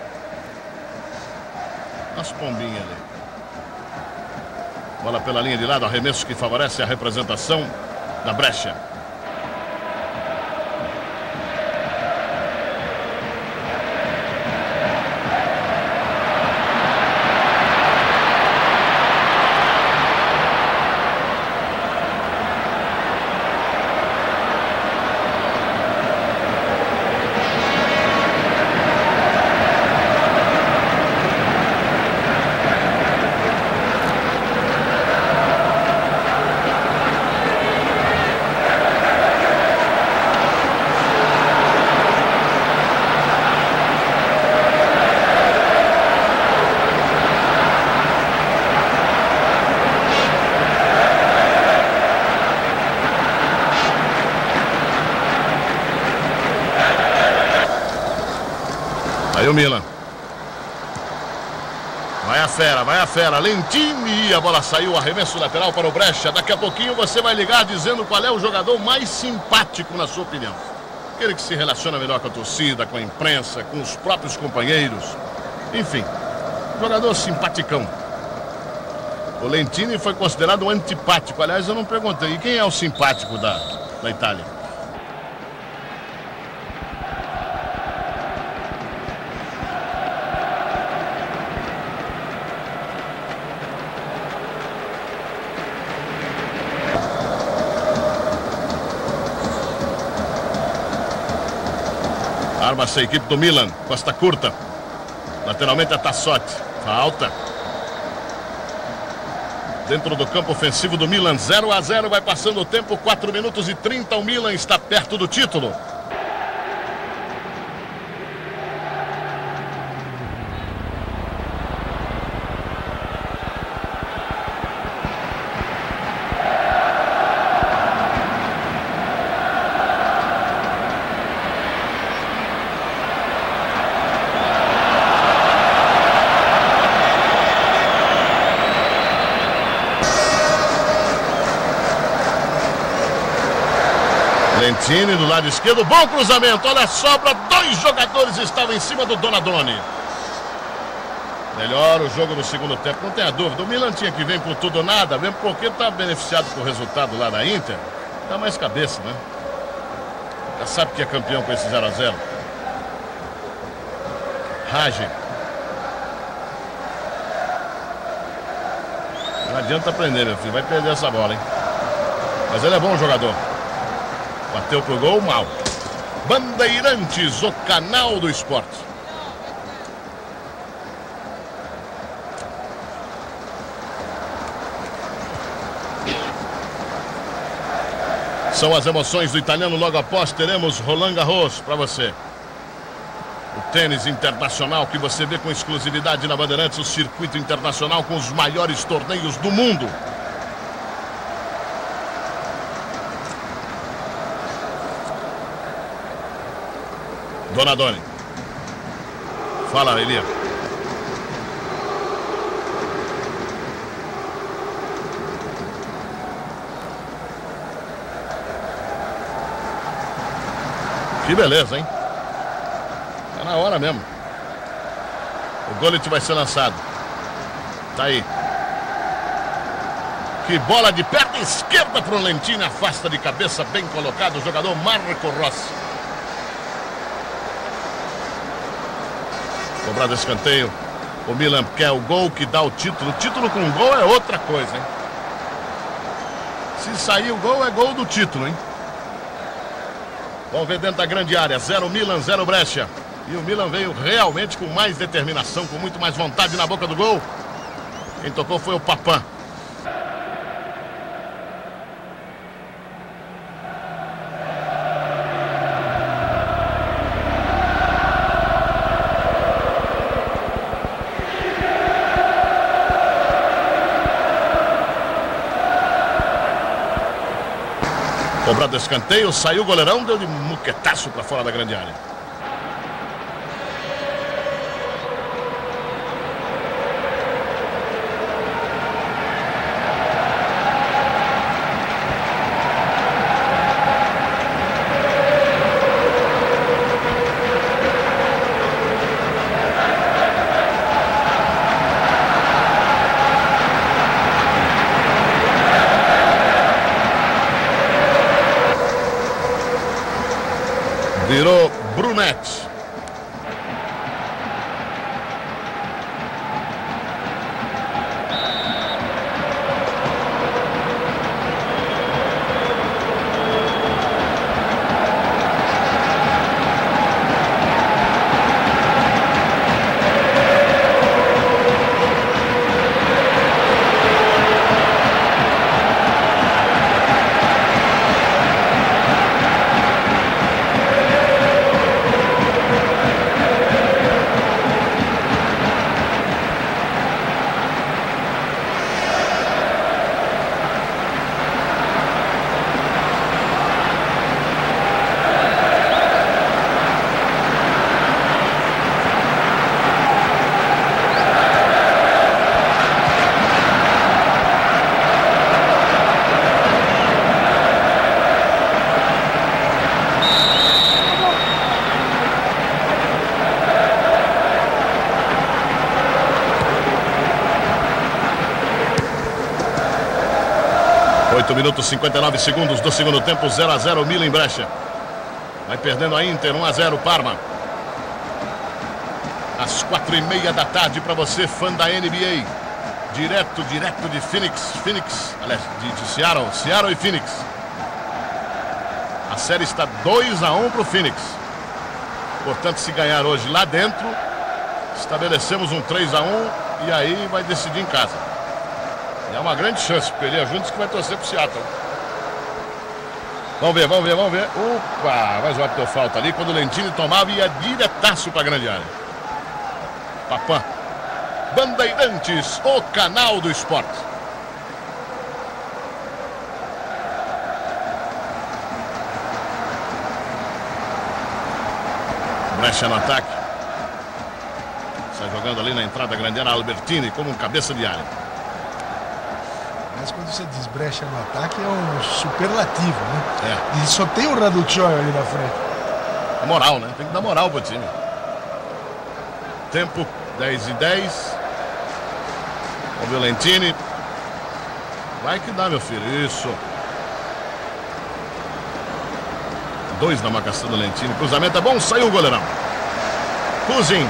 As pombinhas ali. Bola pela linha de lado, arremesso que favorece a representação da Brescia. Aí o Milan. Vai a fera, Lentini, a bola saiu, arremesso lateral para o Brescia. Daqui a pouquinho você vai ligar dizendo qual é o jogador mais simpático na sua opinião. Aquele que se relaciona melhor com a torcida, com a imprensa, com os próprios companheiros. Enfim, jogador simpaticão. O Lentini foi considerado um antipático. Aliás, eu não perguntei, e quem é o simpático da Itália? Arma-se a equipe do Milan, costa curta. Lateralmente a Tassotti. Falta. Dentro do campo ofensivo do Milan, 0-0, vai passando o tempo, 4 minutos e 30, o Milan está perto do título. Lentini do lado esquerdo, bom cruzamento, olha a sobra, 2 jogadores estavam em cima do Donadoni. Melhor o jogo no segundo tempo, não tenha dúvida. O Milan tinha que vir por tudo ou nada, mesmo porque está beneficiado com o resultado lá da Inter. Dá mais cabeça, né? Já sabe que é campeão com esse 0-0. Rage. Não adianta prender, meu filho, vai perder essa bola, hein? Mas ele é bom jogador. Bateu pro gol, mal. Bandeirantes, o canal do esporte. São as emoções do italiano. Logo após teremos Roland Garros para você. O tênis internacional que você vê com exclusividade na Bandeirantes, o circuito internacional com os maiores torneios do mundo. Donadoni. Fala, Elia. Que beleza, hein? Tá na hora mesmo. O Gullit vai ser lançado. Tá aí. Que bola de perna esquerda para o Lentini. Afasta de cabeça, bem colocado o jogador Marco Rossi. Cobrado escanteio. O Milan quer o gol que dá o título. O título com gol é outra coisa, hein? Se sair o gol, é gol do título, hein? Vamos ver dentro da grande área. 0 Milan, 0 Brescia. E o Milan veio realmente com mais determinação, com muito mais vontade na boca do gol. Quem tocou foi o Papin. Cobrado escanteio, saiu o goleirão, deu de muquetaço para fora da grande área. Virou Brunetti. Minutos 59 segundos do segundo tempo, 0-0 Milan em Brescia. Vai perdendo a Inter, 1-0 Parma. Às 4:30 da tarde para você, fã da NBA. Direto de Phoenix, aliás, de Seattle e Phoenix. A série está 2-1 para o Phoenix. Portanto, se ganhar hoje lá dentro, estabelecemos um 3-1 e aí vai decidir em casa. É uma grande chance, porque ele é juntos que vai torcer pro Seattle. Vamos ver. Opa, mais uma bateu falta ali. Quando o Lentini tomava, ia diretaço pra grande área. Papin. Bandeirantes, o canal do esporte. Brescia no ataque. Sai jogando ali na entrada da grande área, Albertini como um cabeça de área. Aliás, quando você diz brecha no ataque, é um superlativo, né? É. E só tem o Raduccio ali na frente. Moral, né? Tem que dar moral pro time. Tempo 10:10. O Violentini. Vai que dá, meu filho. Isso. 2 na marcação do Lentini. Cruzamento é bom. Saiu o goleirão. Cousin.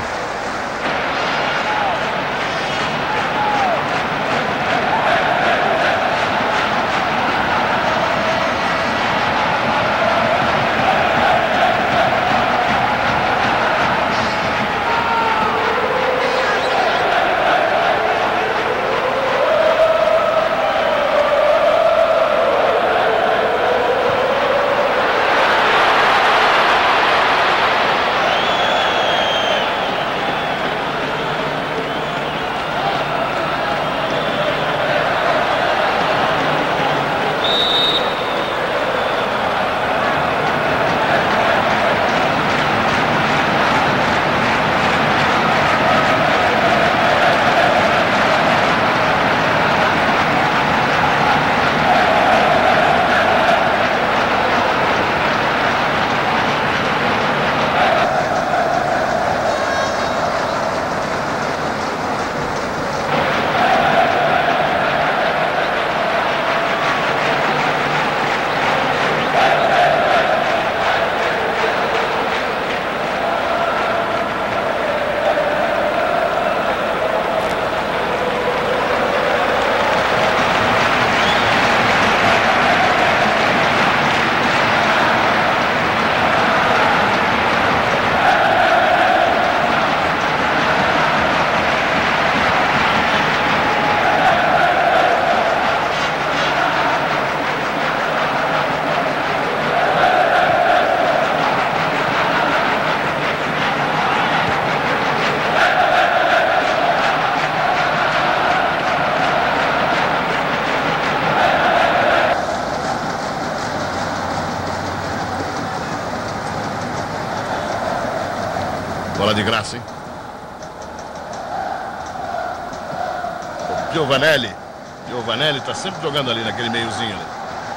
Bola de graça, hein? O Giovanelli. Giovanelli tá sempre jogando ali naquele meiozinho ali.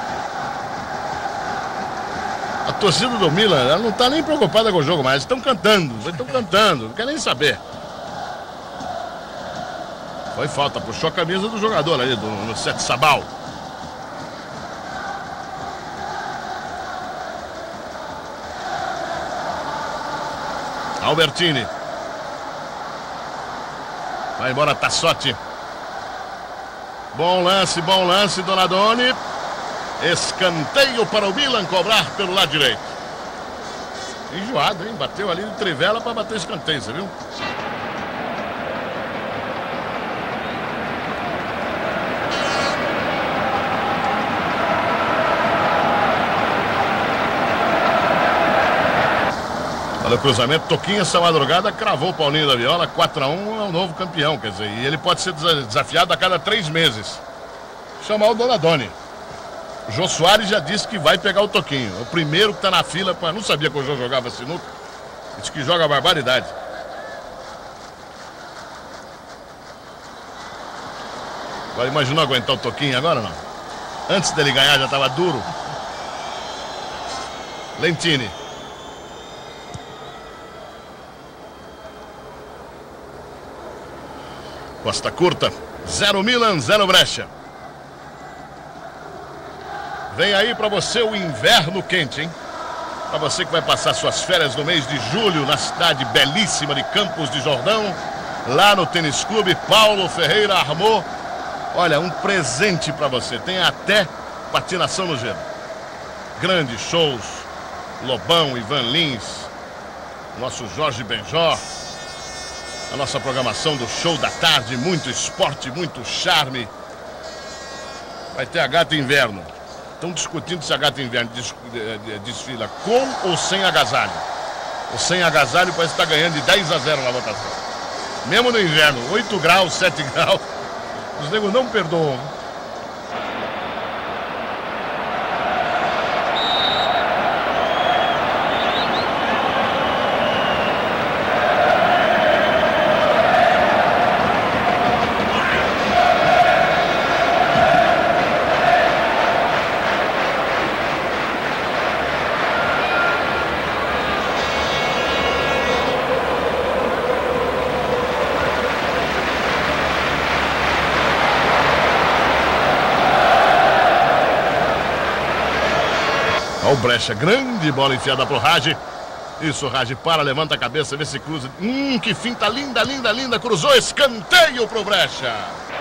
A torcida do Milan, ela não tá nem preocupada com o jogo, mas estão cantando, não quer nem saber. Foi falta, puxou a camisa do jogador ali, do Sete Sabal. Albertini. Vai embora Tassotti. Bom lance, Donadoni. Escanteio para o Milan cobrar pelo lado direito. Enjoado, hein? Bateu ali de trivela para bater escanteio, você viu? Olha o cruzamento, Toquinho essa madrugada cravou o Paulinho da Viola, 4-1, é o novo campeão, quer dizer, e ele pode ser desafiado a cada 3 meses. Chamar o Donadoni. O Jô Soares já disse que vai pegar o Toquinho, o primeiro que está na fila, não sabia que o Jô jogava sinuca, disse que joga barbaridade. Agora imaginou aguentar o Toquinho agora não? Antes dele ganhar já estava duro. Lentini. Costa curta, 0 Milan, 0 Brescia. Vem aí para você o inverno quente, hein? Para você que vai passar suas férias no mês de julho na cidade belíssima de Campos de Jordão, lá no Tênis Clube Paulo Ferreira armou, olha, um presente para você. Tem até patinação no gelo. Grandes shows, Lobão, Ivan Lins, nosso Jorge Benjó. A nossa programação do show da tarde, muito esporte, muito charme. Vai ter a Gata Inverno. Estão discutindo se a Gata Inverno desfila com ou sem agasalho. O sem agasalho parece que está ganhando de 10-0 na votação. Mesmo no inverno, 8 graus, 7 graus. Os negros não perdoam. Olha o Brecha, grande bola enfiada pro Raj. Isso, Raj para, levanta a cabeça, vê se cruza. Que finta linda, linda, linda. Cruzou, escanteio pro Brecha.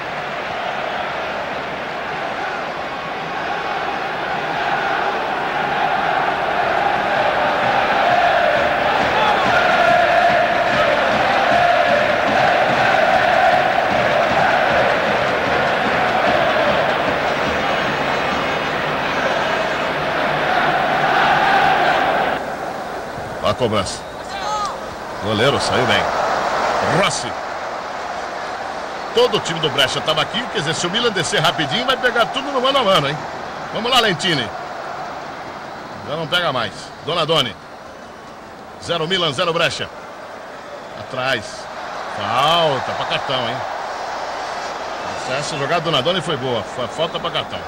A cobrança. Goleiro saiu bem. Rossi. Todo o time do Brecha estava aqui. Quer dizer, se o Milan descer rapidinho, vai pegar tudo no mano a mano, hein? Vamos lá, Lentini. Já não pega mais. Donadoni. 0 Milan, 0 Brecha. Atrás. Falta pra cartão, hein? Essa jogada do Donadoni foi boa. Falta pra cartão.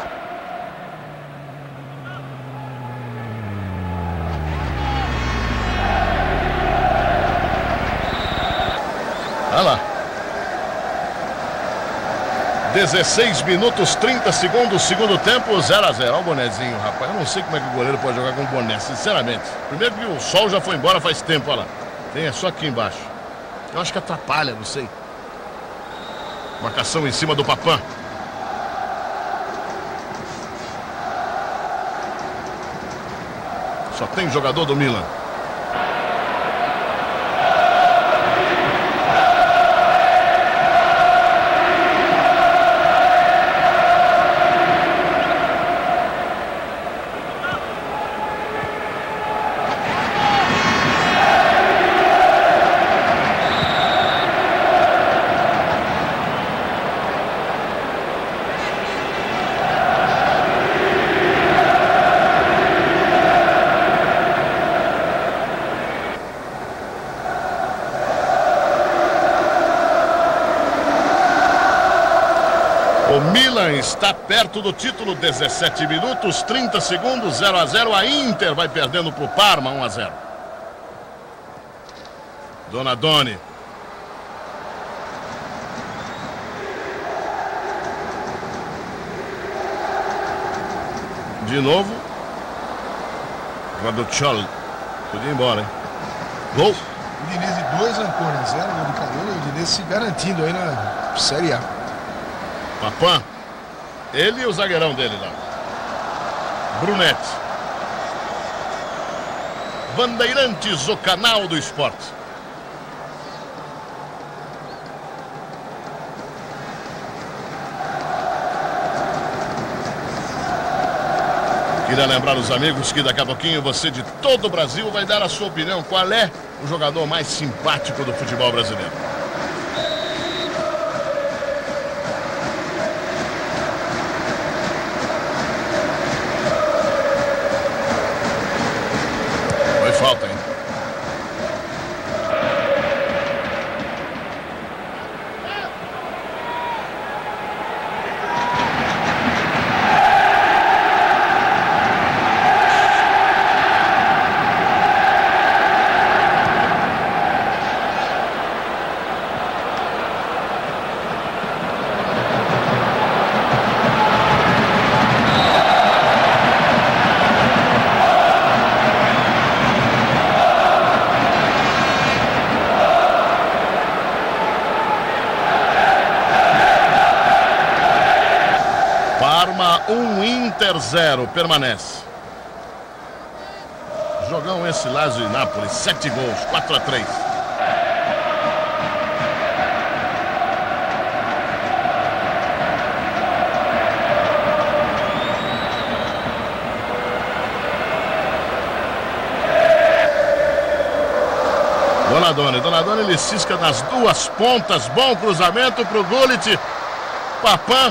Olha lá. 16 minutos, 30 segundos, segundo tempo, 0-0. Olha o bonezinho, rapaz. Eu não sei como é que o goleiro pode jogar com boné, sinceramente. Primeiro que o sol já foi embora faz tempo, olha lá. Tem, é só aqui embaixo. Eu acho que atrapalha, não sei. Marcação em cima do Papan. Só tem jogador do Milan. O Milan está perto do título, 17 minutos, 30 segundos, 0-0. A Inter vai perdendo para o Parma, 1-0. Donadoni. De novo. Raduccioli. Podia ir embora, hein? Gol. Udinese 2, Ancona 0, gol de Calera. O Udinese se garantindo aí na Série A. Papan. Ele e o zagueirão dele lá. Brunetti. Bandeirantes, o canal do esporte. Queria lembrar os amigos que daqui a pouquinho você de todo o Brasil vai dar a sua opinião. Qual é o jogador mais simpático do futebol brasileiro? Foi falta, hein? Parma 1, Inter 0, permanece. Jogão esse Lazio e Nápoles, 7 gols, 4-3. Donadoni, ele cisca nas duas pontas, bom cruzamento pro Gullit. Papan.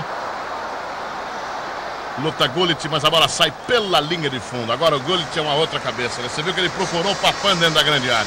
Luta Gullit, mas a bola sai pela linha de fundo. Agora o Gullit é uma outra cabeça, né? Você viu que ele procurou o Papan dentro da grande área.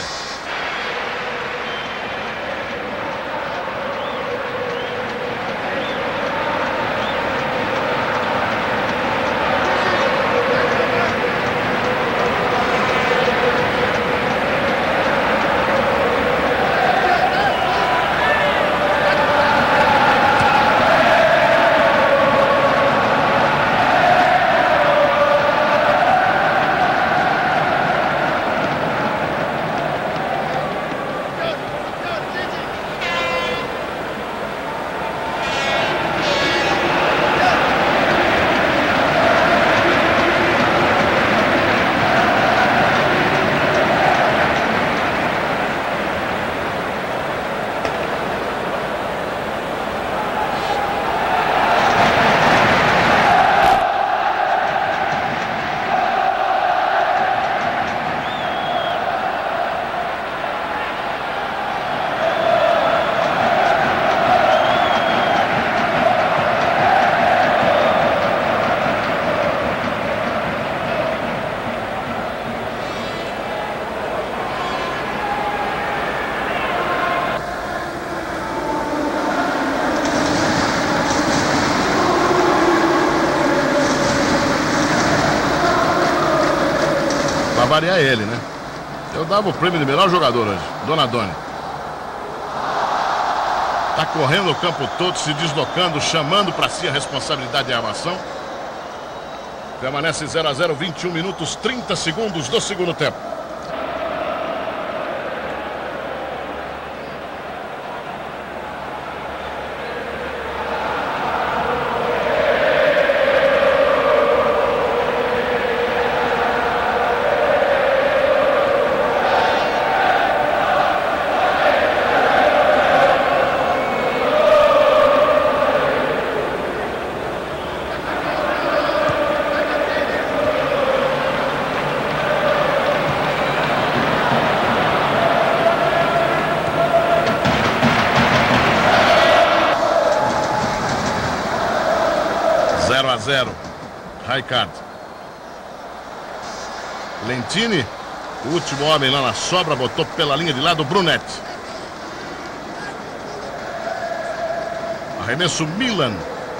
daria a ele, né? Eu dava o prêmio de melhor jogador hoje, Donadoni. Tá correndo o campo todo, se deslocando, chamando para si a responsabilidade de armação. Permanece 0-0, 21 minutos, 30 segundos do segundo tempo. Raikard. Lentini, o último homem lá na sobra, botou pela linha de lado o Brunetti. Arremesso Milan.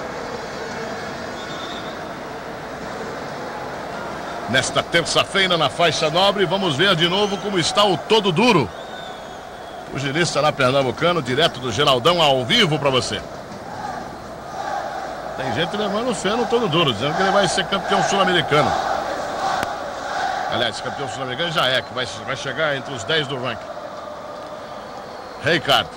Nesta terça-feira na faixa nobre, vamos ver de novo como está o todo duro. O girista lá pernambucano, direto do Geraldão, ao vivo para você. Tem gente levando fé no todo duro, dizendo que ele vai ser campeão sul-americano. Aliás, campeão sul-americano já é, que vai chegar entre os 10 do ranking. Raikard.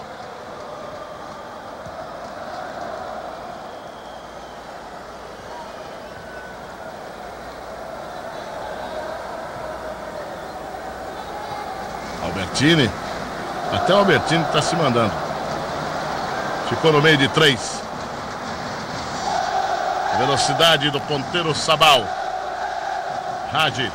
Albertini. Até o Albertini está se mandando. Ficou no meio de 3. Velocidade do ponteiro Sabal. Hadji.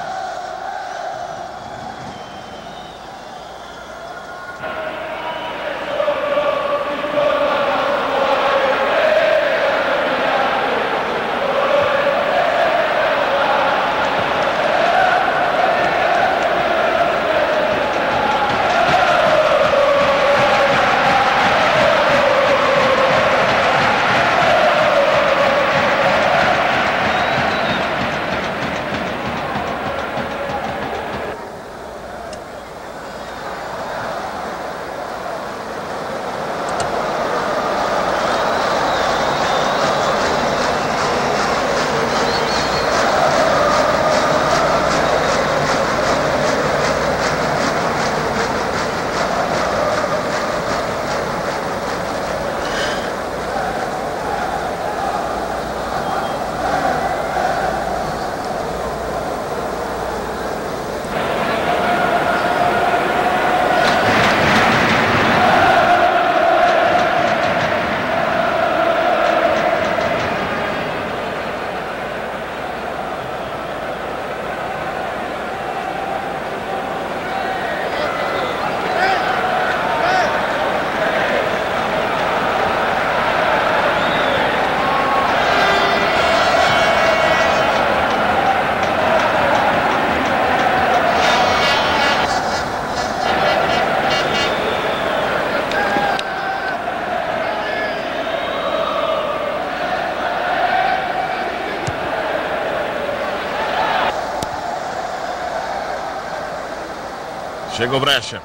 Chega o Brecha.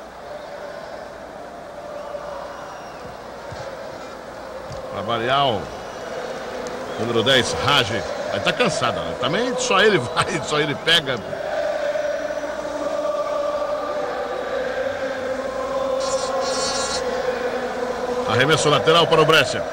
Para variar o número 10, Hadji. Ele tá cansado, né? Também só ele vai, só ele pega. Arremesso lateral para o Brecha.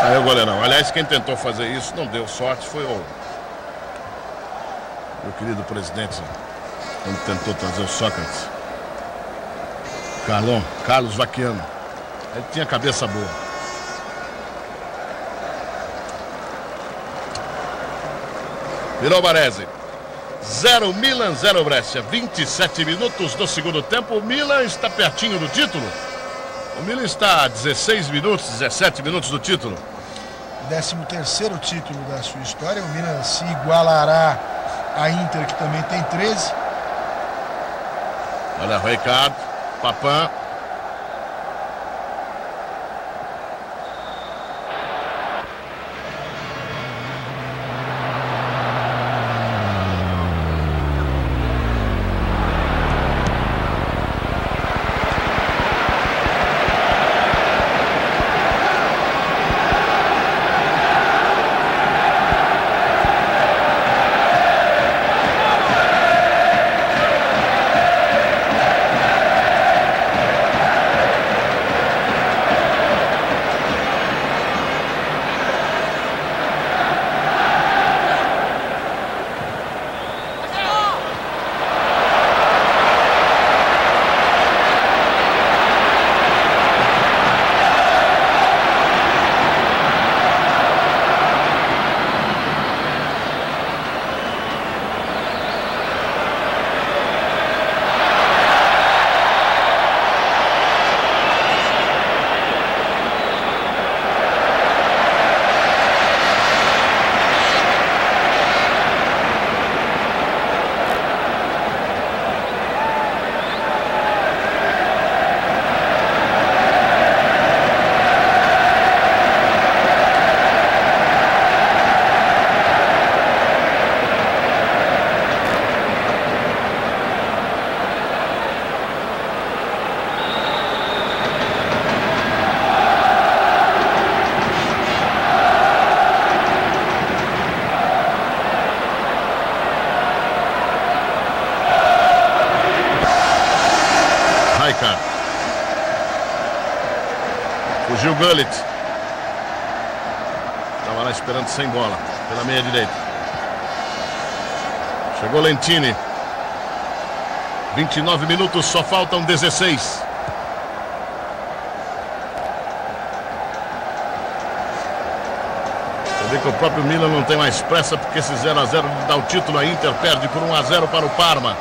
Aí o goleirão. Aliás, quem tentou fazer isso não deu sorte foi o meu querido presidente, quando tentou trazer o Sócrates. Carlos Vaquiano. Ele tinha cabeça boa. Virou Baresi. 0 Milan, 0 Brescia. 27 minutos do segundo tempo. O Milan está pertinho do título. O Milan está a 16 minutos, 17 minutos do título. 13º título da sua história. O Milan se igualará a Inter, que também tem 13. Olha, Ricardo, Papin. Fugiu Gullit. Estava lá esperando sem bola. Pela meia direita. Chegou Lentini. 29 minutos, só faltam 16. Você vê que o próprio Milan não tem mais pressa, porque esse 0-0 dá o título. A Inter perde por 1-0 para o Parma.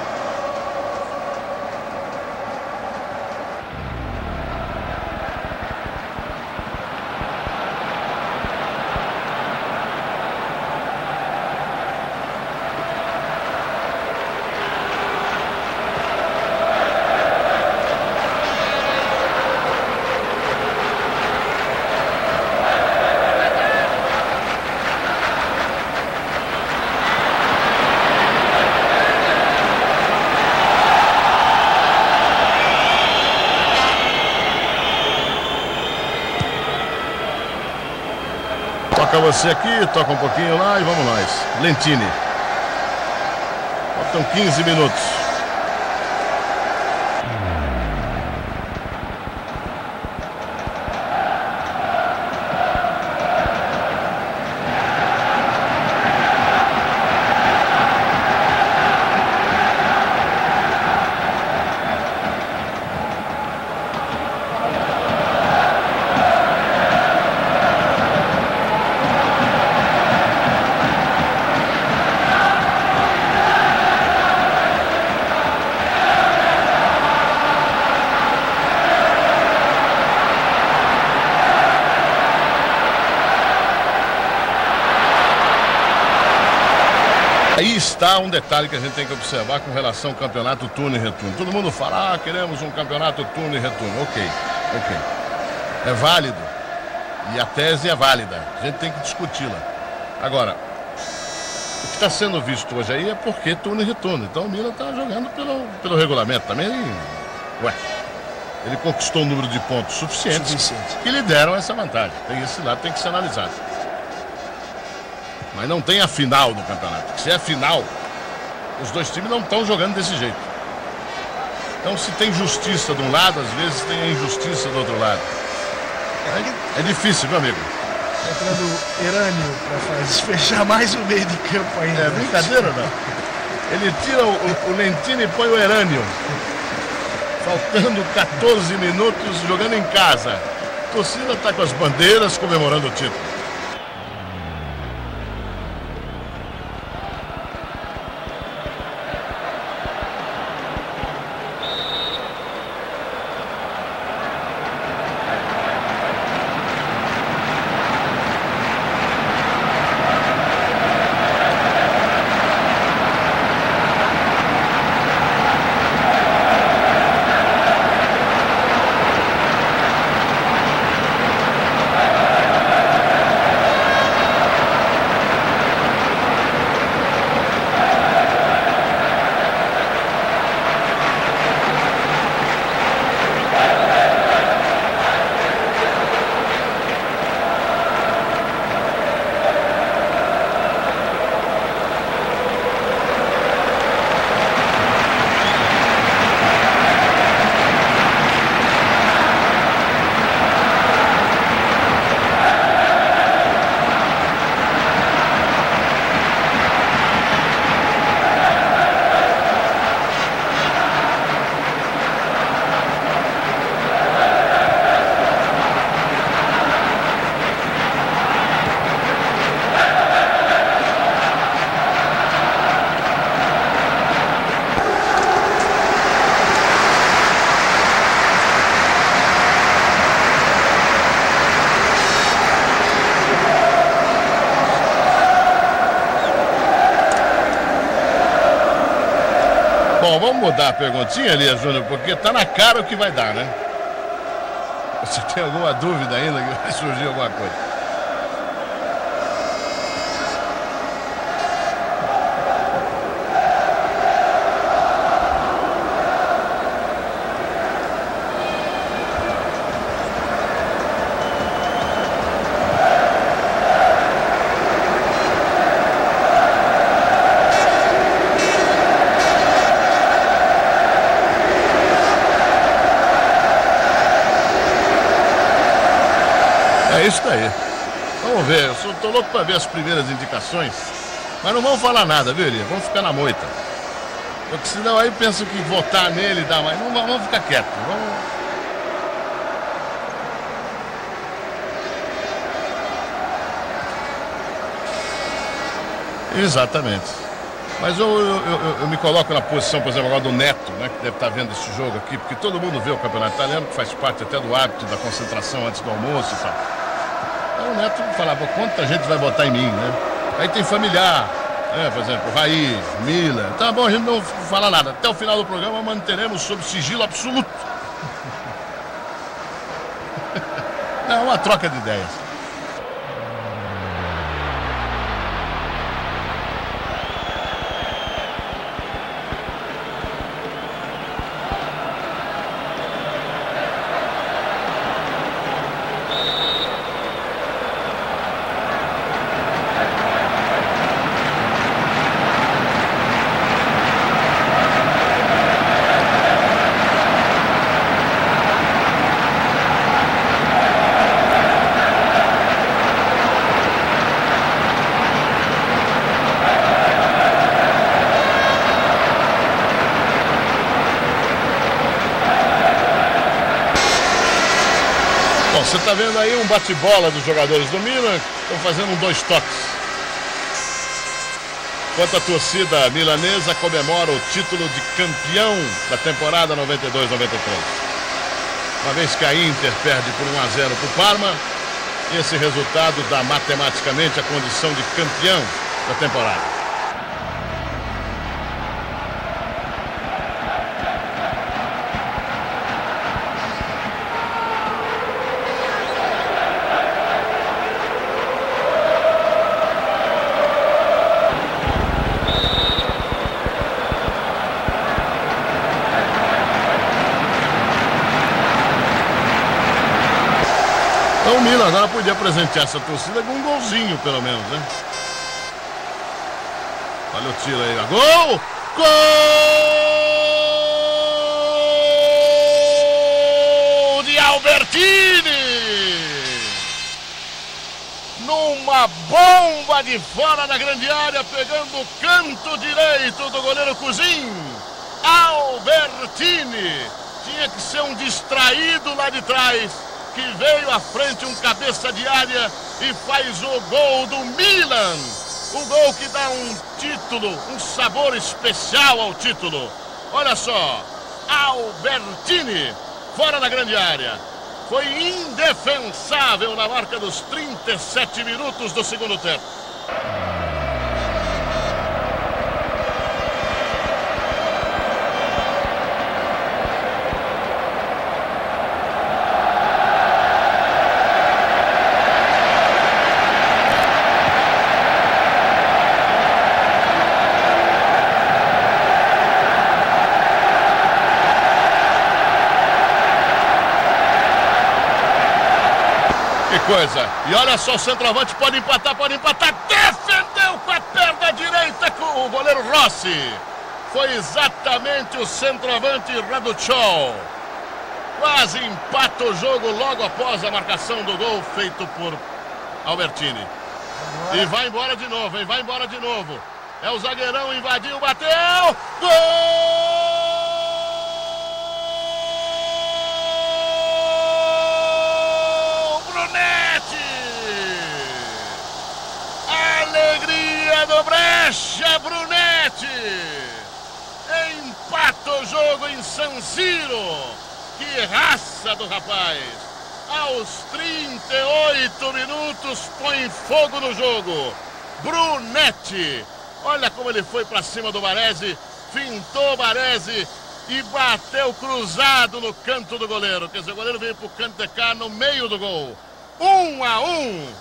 Toca você aqui, toca um pouquinho lá e vamos nós. Lentini. Faltam 15 minutos. Aí está um detalhe que a gente tem que observar com relação ao campeonato turno e retorno. Todo mundo fala, queremos um campeonato turno e retorno. Ok. É válido. E a tese é válida. A gente tem que discuti-la. Agora, o que está sendo visto hoje aí é porque turno e retorno. Então o Milan está jogando pelo regulamento também. Ele conquistou um número de pontos suficiente que lhe deram essa vantagem. Esse lado tem que ser analisado. Mas não tem a final do campeonato. Se é a final, os dois times não estão jogando desse jeito. Então, se tem justiça de um lado, às vezes tem a injustiça do outro lado. É difícil, meu amigo. entrando Herânio para fechar mais o meio de campo ainda. É brincadeira, não? Ele tira o Lentini e põe o Herânio. Faltando 14 minutos, jogando em casa. A torcida está com as bandeiras comemorando o título. Bom, vamos mudar a perguntinha, Elias Júnior, porque tá na cara o que vai dar, né? Você tem alguma dúvida ainda que vai surgir alguma coisa? É isso daí. Vamos ver, eu tô louco para ver as primeiras indicações. Mas não vamos falar nada, viu, Elias? Vamos ficar na moita. Porque senão aí pensam que votar nele dá mais. Não, vamos ficar quietos. Vamos. Exatamente. Mas eu me coloco na posição, por exemplo, agora do Neto, né, que deve estar vendo esse jogo aqui, porque todo mundo vê o Campeonato Italiano, que faz parte até do hábito da concentração antes do almoço e tal. Então o Neto falava, quanta gente vai votar em mim, né? Aí tem familiar, né, por exemplo, Raiz, Mila. Tá bom, a gente não fala nada. Até o final do programa manteremos sob sigilo absoluto. É uma troca de ideias. Você está vendo aí um bate-bola dos jogadores do Milan, estão fazendo 2 toques. Enquanto a torcida milanesa comemora o título de campeão da temporada 92-93. Uma vez que a Inter perde por 1-0 para o Parma, esse resultado dá matematicamente a condição de campeão da temporada. Então o Milan agora podia presentear essa torcida com um golzinho, pelo menos, né? Olha o tiro aí, gol! Gol de Albertini! numa bomba de fora da grande área, pegando o canto direito do goleiro Cousin. Albertini tinha que ser um distraído lá de trás, que veio à frente, um cabeça de área e faz o gol do Milan. O gol que dá um título, um sabor especial ao título. Olha só, Albertini fora da grande área. Foi indefensável na marca dos 37 minutos do segundo tempo. Coisa. E olha só, o centroavante pode empatar, defendeu com a perna direita com o goleiro Rossi. Foi exatamente o centroavante Raducol. Quase empata o jogo logo após a marcação do gol feito por Albertini. E vai embora de novo, hein? Vai embora de novo. É o zagueirão, invadiu, bateu! Gol! Alegria do Brescia, Brunetti empata o jogo em San Siro. Que raça do rapaz! Aos 38 minutos põe fogo no jogo. Brunetti, olha como ele foi para cima do Baresi, fintou Baresi e bateu cruzado no canto do goleiro. Quer dizer, o goleiro veio para o canto de cá no meio do gol. 1-1.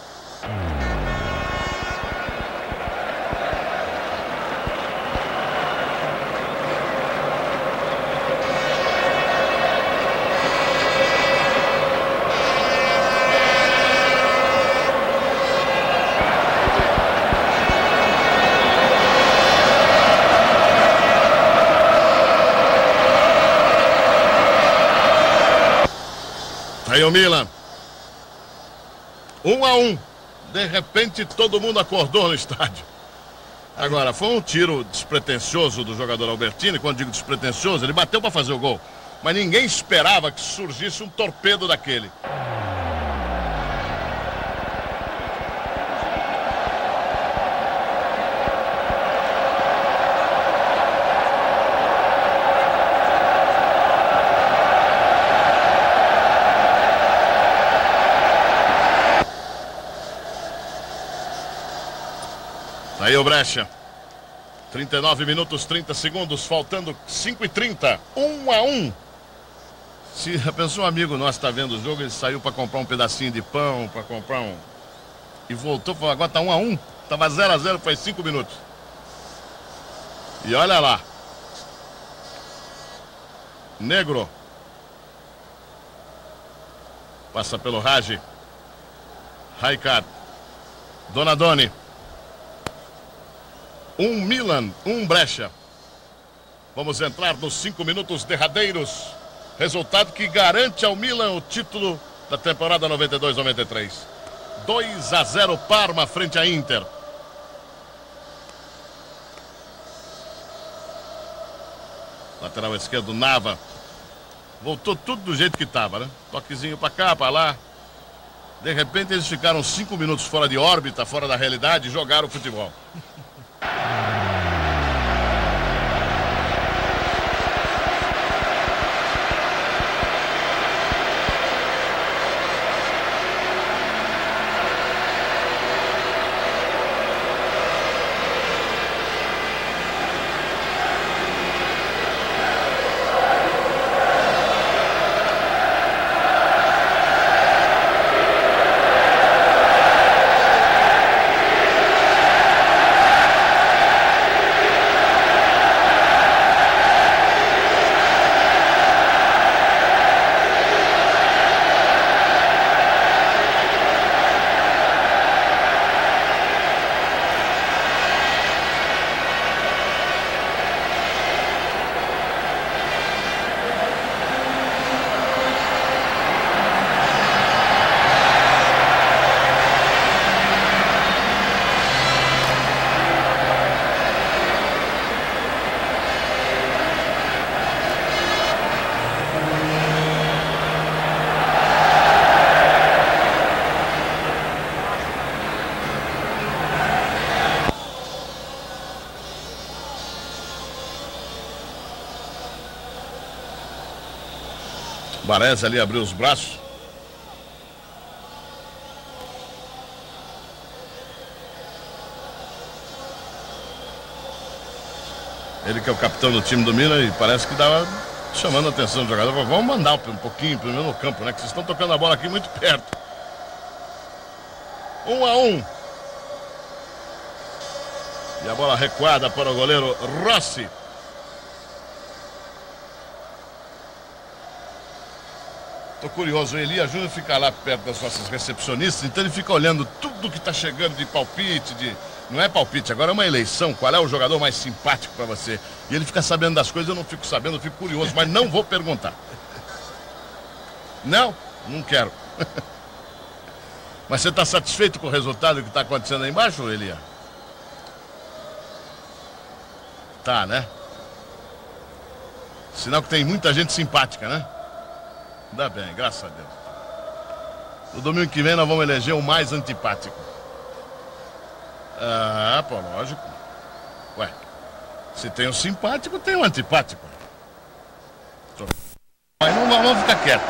Aí o Milan, 1-1. De repente todo mundo acordou no estádio. Agora, foi um tiro despretensioso do jogador Albertini. Quando digo despretensioso, ele bateu para fazer o gol, mas ninguém esperava que surgisse um torpedo daquele. Aí o Brescia, 39 minutos, 30 segundos, faltando 5:30, 1-1. Se pensou um amigo nosso está vendo o jogo, ele saiu para comprar um pedacinho de pão, para comprar um... E voltou, falou, agora tá 1-1, tava 0-0 faz 5 minutos. E olha lá. Negro. Passa pelo Ragi. Raikar. Donadoni. 1 Milan, 1 Brescia. Vamos entrar nos 5 minutos derradeiros. Resultado que garante ao Milan o título da temporada 92-93. 2-0 Parma frente à Inter. Lateral esquerdo, Nava. Voltou tudo do jeito que estava, né? Toquezinho para cá, para lá. De repente eles ficaram 5 minutos fora de órbita, fora da realidade e jogaram futebol. Baresi ali abriu os braços. Ele que é o capitão do time do Milan e parece que dava chamando a atenção do jogador. Vamos mandar um pouquinho primeiro no campo, né? Que vocês estão tocando a bola aqui muito perto. 1-1. E a bola recuada para o goleiro Rossi. Tô curioso, o Elias Júnior fica lá perto das nossas recepcionistas, então ele fica olhando tudo que tá chegando de palpite, não é palpite, agora é uma eleição, qual é o jogador mais simpático para você? E ele fica sabendo das coisas, eu não fico sabendo, eu fico curioso, mas não vou perguntar. Não quero. Mas você tá satisfeito com o resultado que tá acontecendo aí embaixo, Elias? Tá, né? Sinal que tem muita gente simpática, né? Ainda bem, graças a Deus. No domingo que vem nós vamos eleger o mais antipático. Ah, pô, lógico. Ué, se tem o simpático, tem o antipático. Mas não vamos ficar quietos.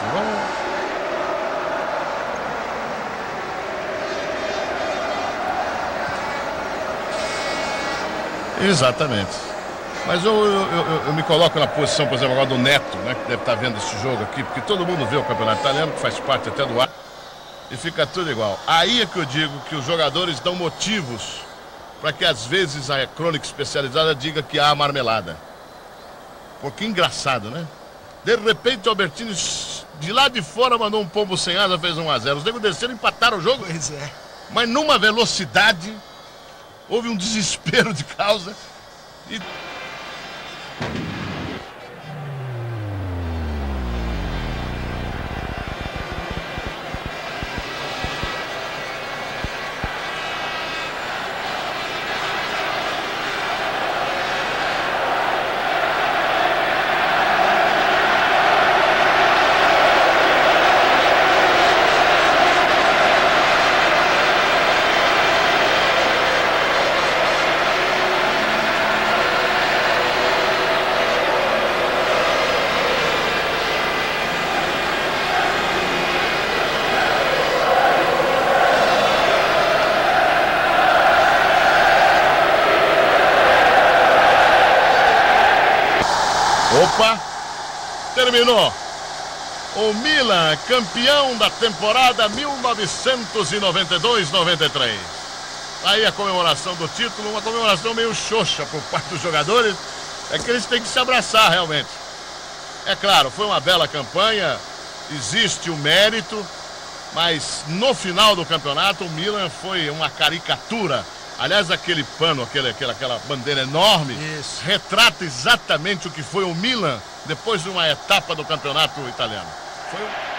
Exatamente. Mas eu me coloco na posição, por exemplo, agora do Neto, né? Que deve estar vendo esse jogo aqui, porque todo mundo vê o campeonato italiano, que faz parte até do ar, e fica tudo igual. Aí é que eu digo que os jogadores dão motivos para que às vezes a crônica especializada diga que há marmelada. Pô, que engraçado, né? De repente o Albertini de lá de fora mandou um pombo sem asa, fez 1-0. Os negros desceram e empataram o jogo. Pois é. Mas numa velocidade, houve um desespero de causa e... Opa, terminou. O Milan, campeão da temporada 1992-93. Aí a comemoração do título, uma comemoração meio xoxa por parte dos jogadores. É que eles têm que se abraçar realmente. É claro, foi uma bela campanha, existe o mérito, mas no final do campeonato o Milan foi uma caricatura. Aliás, aquele pano, aquela bandeira enorme, isso, retrata exatamente o que foi o Milan depois de uma etapa do campeonato italiano. Foi